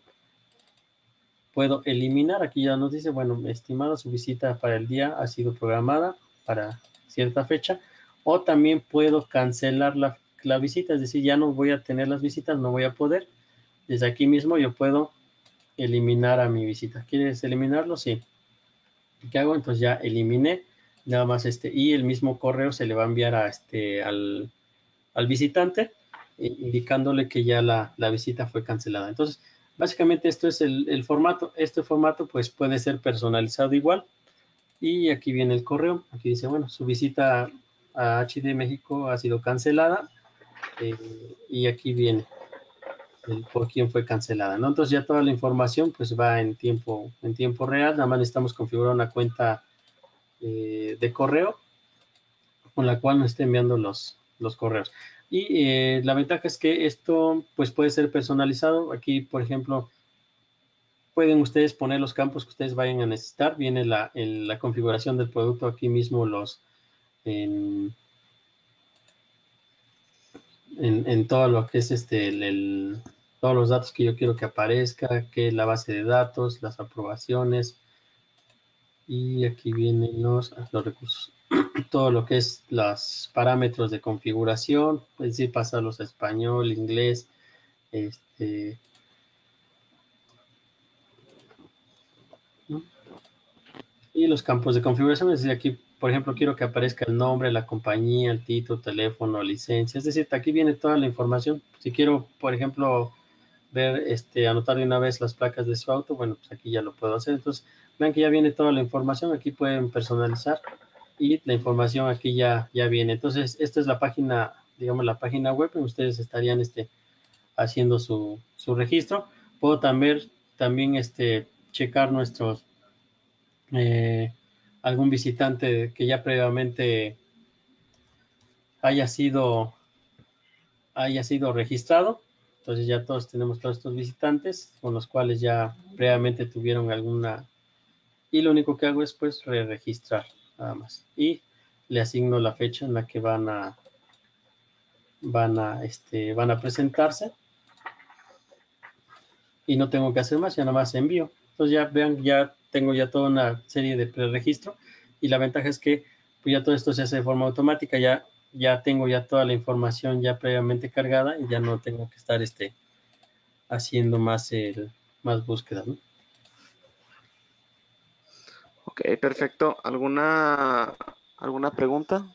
puedo eliminar, aquí ya nos dice, bueno, estimada su visita para el día ha sido programada para cierta fecha. O también puedo cancelar la, la visita, es decir, ya no voy a tener las visitas, no voy a poder. Desde aquí mismo yo puedo eliminar a mi visita. ¿Quieres eliminarlo? Sí. ¿Qué hago? Entonces ya eliminé nada más este y el mismo correo se le va a enviar a este al, al visitante indicándole que ya la, la, visita fue cancelada. Entonces, básicamente esto es el, el formato. Este formato pues puede ser personalizado igual. Y aquí viene el correo. Aquí dice, bueno, su visita a H D México ha sido cancelada. Eh, y aquí viene el por quién fue cancelada, ¿no? Entonces ya toda la información pues va en tiempo, en tiempo real, nada más necesitamos configurar una cuenta eh, de correo con la cual nos esté enviando los, los correos. Y eh, la ventaja es que esto pues puede ser personalizado. Aquí, por ejemplo, pueden ustedes poner los campos que ustedes vayan a necesitar. Viene la, el, la configuración del producto aquí mismo los en, en, en todo lo que es este el, el, todos los datos que yo quiero que aparezca, que la base de datos, las aprobaciones, y aquí vienen los, los recursos. Todo lo que es los parámetros de configuración, es decir, pasarlos a español, inglés, este, ¿no? Y los campos de configuración, es decir, aquí, por ejemplo, quiero que aparezca el nombre, la compañía, el título, teléfono, licencia, es decir, aquí viene toda la información. Si quiero, por ejemplo, ver, este, anotar de una vez las placas de su auto, bueno, pues aquí ya lo puedo hacer. Entonces, vean que ya viene toda la información, aquí pueden personalizar y la información aquí ya, ya viene. Entonces, esta es la página, digamos, la página web en ustedes estarían este, haciendo su, su registro. Puedo también, también este, checar nuestros, eh, algún visitante que ya previamente haya sido, haya sido registrado. Entonces ya todos tenemos todos estos visitantes con los cuales ya previamente tuvieron alguna, y lo único que hago es pues re-registrar nada más. Y le asigno la fecha en la que van a, van a, este, van a presentarse. Y no tengo que hacer más, ya nada más envío. Entonces ya vean, ya tengo ya toda una serie de preregistro y la ventaja es que pues ya todo esto se hace de forma automática, ya, ya tengo ya toda la información ya previamente cargada y ya no tengo que estar este, haciendo más, el, más búsqueda, ¿no? Ok, perfecto. ¿Alguna, alguna pregunta?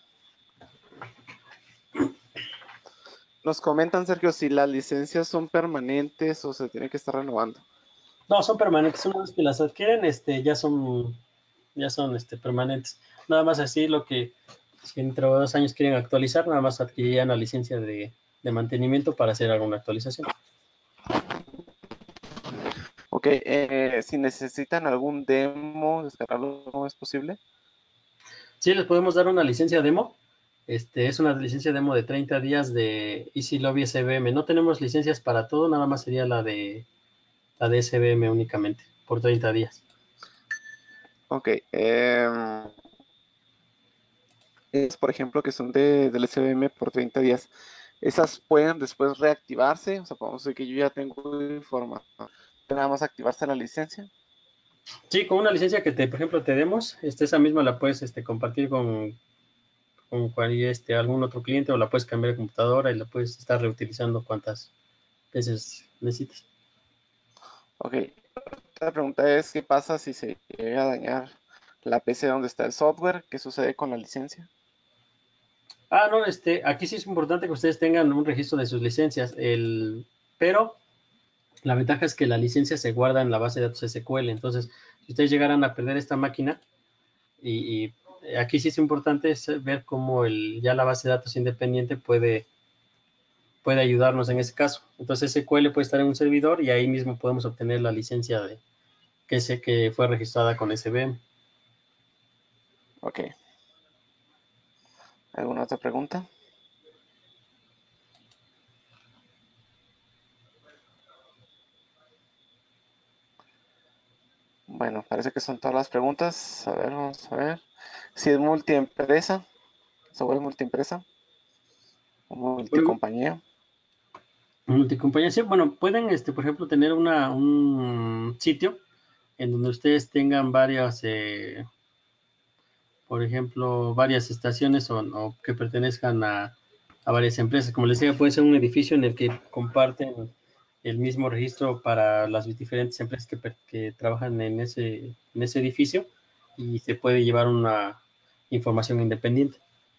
Nos comentan, Sergio, si las licencias son permanentes o se tiene que estar renovando. No, son permanentes, una vez que las adquieren, este, ya son, ya son este, permanentes. Nada más así lo que, si entre dos años quieren actualizar, nada más adquirirían la licencia de, de mantenimiento para hacer alguna actualización. Ok, eh, si necesitan algún demo, descargarlo, ¿cómo es posible? Sí, les podemos dar una licencia demo. Este, es una licencia demo de treinta días de Easy Lobby S V M. No tenemos licencias para todo, nada más sería la de la de S V M únicamente, por treinta días. Ok, em, es por ejemplo que son de, del S V M por treinta días. ¿Esas pueden después reactivarse? O sea, podemos decir que yo ya tengo información, nada más activarse la licencia. Sí, con una licencia que te, por ejemplo, te demos, este, esa misma la puedes este, compartir con, con cualquier, este, algún otro cliente o la puedes cambiar de computadora y la puedes estar reutilizando cuantas veces necesites. Ok, la pregunta es, ¿qué pasa si se llega a dañar la P C donde está el software? ¿Qué sucede con la licencia? Ah, no, este, aquí sí es importante que ustedes tengan un registro de sus licencias, el, pero la ventaja es que la licencia se guarda en la base de datos S Q L. Entonces, si ustedes llegaran a perder esta máquina, y, y aquí sí es importante ver cómo el, ya la base de datos independiente puede, puede ayudarnos en ese caso. Entonces, S Q L puede estar en un servidor y ahí mismo podemos obtener la licencia de que, sé que fue registrada con S V M. Ok, ¿alguna otra pregunta? Bueno, parece que son todas las preguntas. A ver, vamos a ver. Si es multiempresa, software multiempresa o multicompañía. Multicompañía, sí, bueno, pueden, este, por ejemplo, tener una, un sitio en donde ustedes tengan varias, eh, por ejemplo, varias estaciones o, o que pertenezcan a, a, varias empresas. Como les decía, puede ser un edificio en el que comparten el mismo registro para las diferentes empresas que, que trabajan en ese, en ese edificio y se puede llevar una información independiente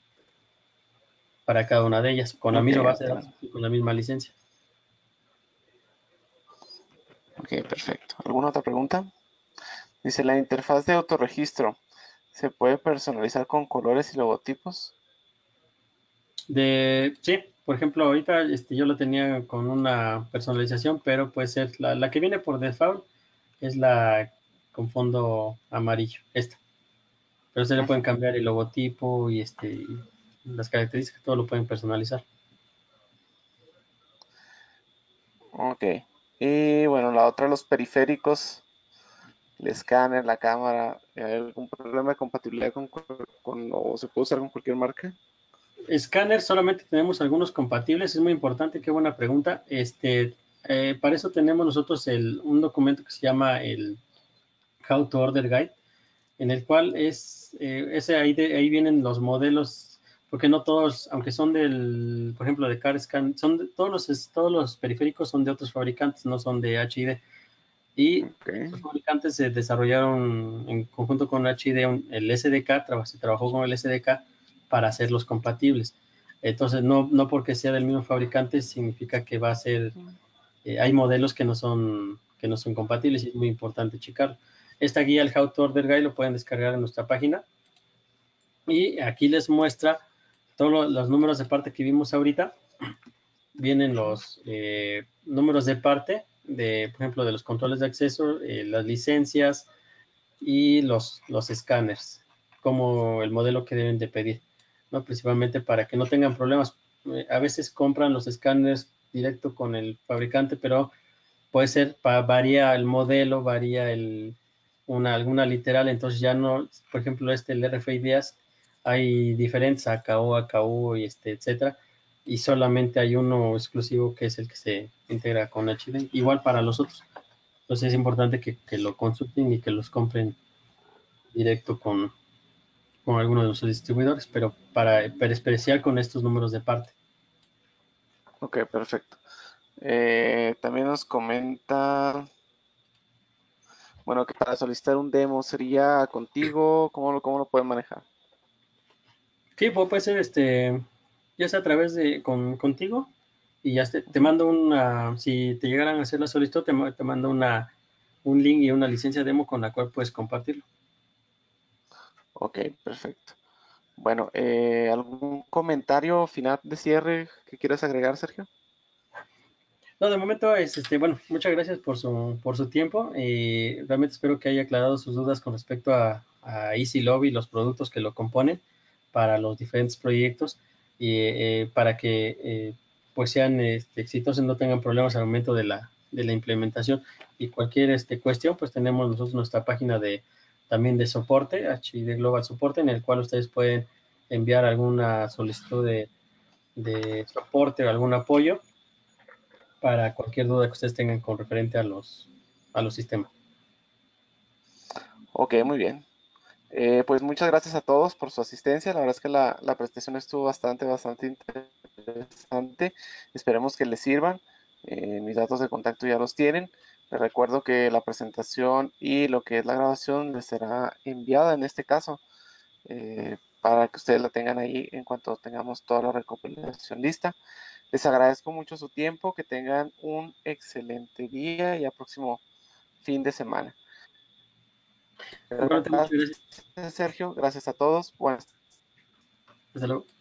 para cada una de ellas, con la Ok, misma base de datos entiendo. y con la misma licencia. Ok, perfecto. ¿Alguna otra pregunta? Dice, la interfaz de autorregistro, ¿se puede personalizar con colores y logotipos? De, sí, por ejemplo, ahorita este, yo lo tenía con una personalización, pero puede ser la, la que viene por default es la con fondo amarillo, esta. Pero ustedes le pueden Ujú. cambiar el logotipo y este y las características, todo lo pueden personalizar. Ok. Y bueno, la otra, los periféricos, el escáner, la cámara, ¿hay algún problema de compatibilidad con, con o se puede usar con cualquier marca? Escáner solamente tenemos algunos compatibles, es muy importante, qué buena pregunta. Este, eh, para eso tenemos nosotros el, un documento que se llama el How to Order Guide, en el cual es, eh, ese ahí, de, ahí vienen los modelos, porque no todos, aunque son del, por ejemplo, de CarScan, son de, todos, los, todos los periféricos son de otros fabricantes, no son de H I D. Y Ok. los fabricantes se desarrollaron en conjunto con H I D un, el S D K, se trabajó con el S D K para hacerlos compatibles. Entonces, no, no porque sea del mismo fabricante significa que va a ser, eh, hay modelos que no son que no son compatibles y es muy importante checarlo. Esta guía, el How to Order Guide, lo pueden descargar en nuestra página y aquí les muestra todos los números de parte que vimos ahorita. Vienen los eh, números de parte, de, por ejemplo, de los controles de acceso, eh, las licencias y los, los escáneres. como el modelo que deben de pedir, ¿no? Principalmente para que no tengan problemas. Eh, a veces compran los escáneres directo con el fabricante, pero puede ser, pa, varía el modelo, varía el, una, alguna literal, entonces ya no, por ejemplo, este, el R F I D S, hay diferentes A K U, A K U, y este, etcétera, y solamente hay uno exclusivo que es el que se integra con H D, igual para los otros. Entonces es importante que, que lo consulten y que los compren directo con, con alguno de los distribuidores, pero para, para especial con estos números de parte. Ok, perfecto. Eh, también nos comenta, bueno, que para solicitar un demo sería contigo, ¿cómo lo, cómo lo pueden manejar? Sí, pues puede ser este, ya sea a través de con, contigo y ya te, te Ujú. mando una, si te llegaran a hacer la solicitud, te, te mando una, un link y una licencia demo con la cual puedes compartirlo. Ok, perfecto. Bueno, eh, ¿algún comentario final de cierre que quieras agregar, Sergio? No, de momento es, este, bueno, muchas gracias por su, por su tiempo y realmente espero que haya aclarado sus dudas con respecto a, a Easy Lobby, los productos que lo componen para los diferentes proyectos y eh, para que eh, pues sean este, exitosos y no tengan problemas al momento de la, de la implementación. Y cualquier este, cuestión, pues tenemos nosotros nuestra página de también de soporte, H I D Global Soporte, en el cual ustedes pueden enviar alguna solicitud de, de soporte o algún apoyo para cualquier duda que ustedes tengan con referente a los, a los sistemas. Ok, muy bien. Eh, pues muchas gracias a todos por su asistencia. La verdad es que la, la presentación estuvo bastante, bastante interesante. Esperemos que les sirvan. Eh, mis datos de contacto ya los tienen. Les recuerdo que la presentación y lo que es la grabación les será enviada en este caso eh, para que ustedes la tengan ahí en cuanto tengamos toda la recopilación lista. Les agradezco mucho su tiempo. Que tengan un excelente día y a próximo fin de semana. Igualmente, muchas gracias. Gracias, Sergio. Gracias a todos. Buenas Hasta luego.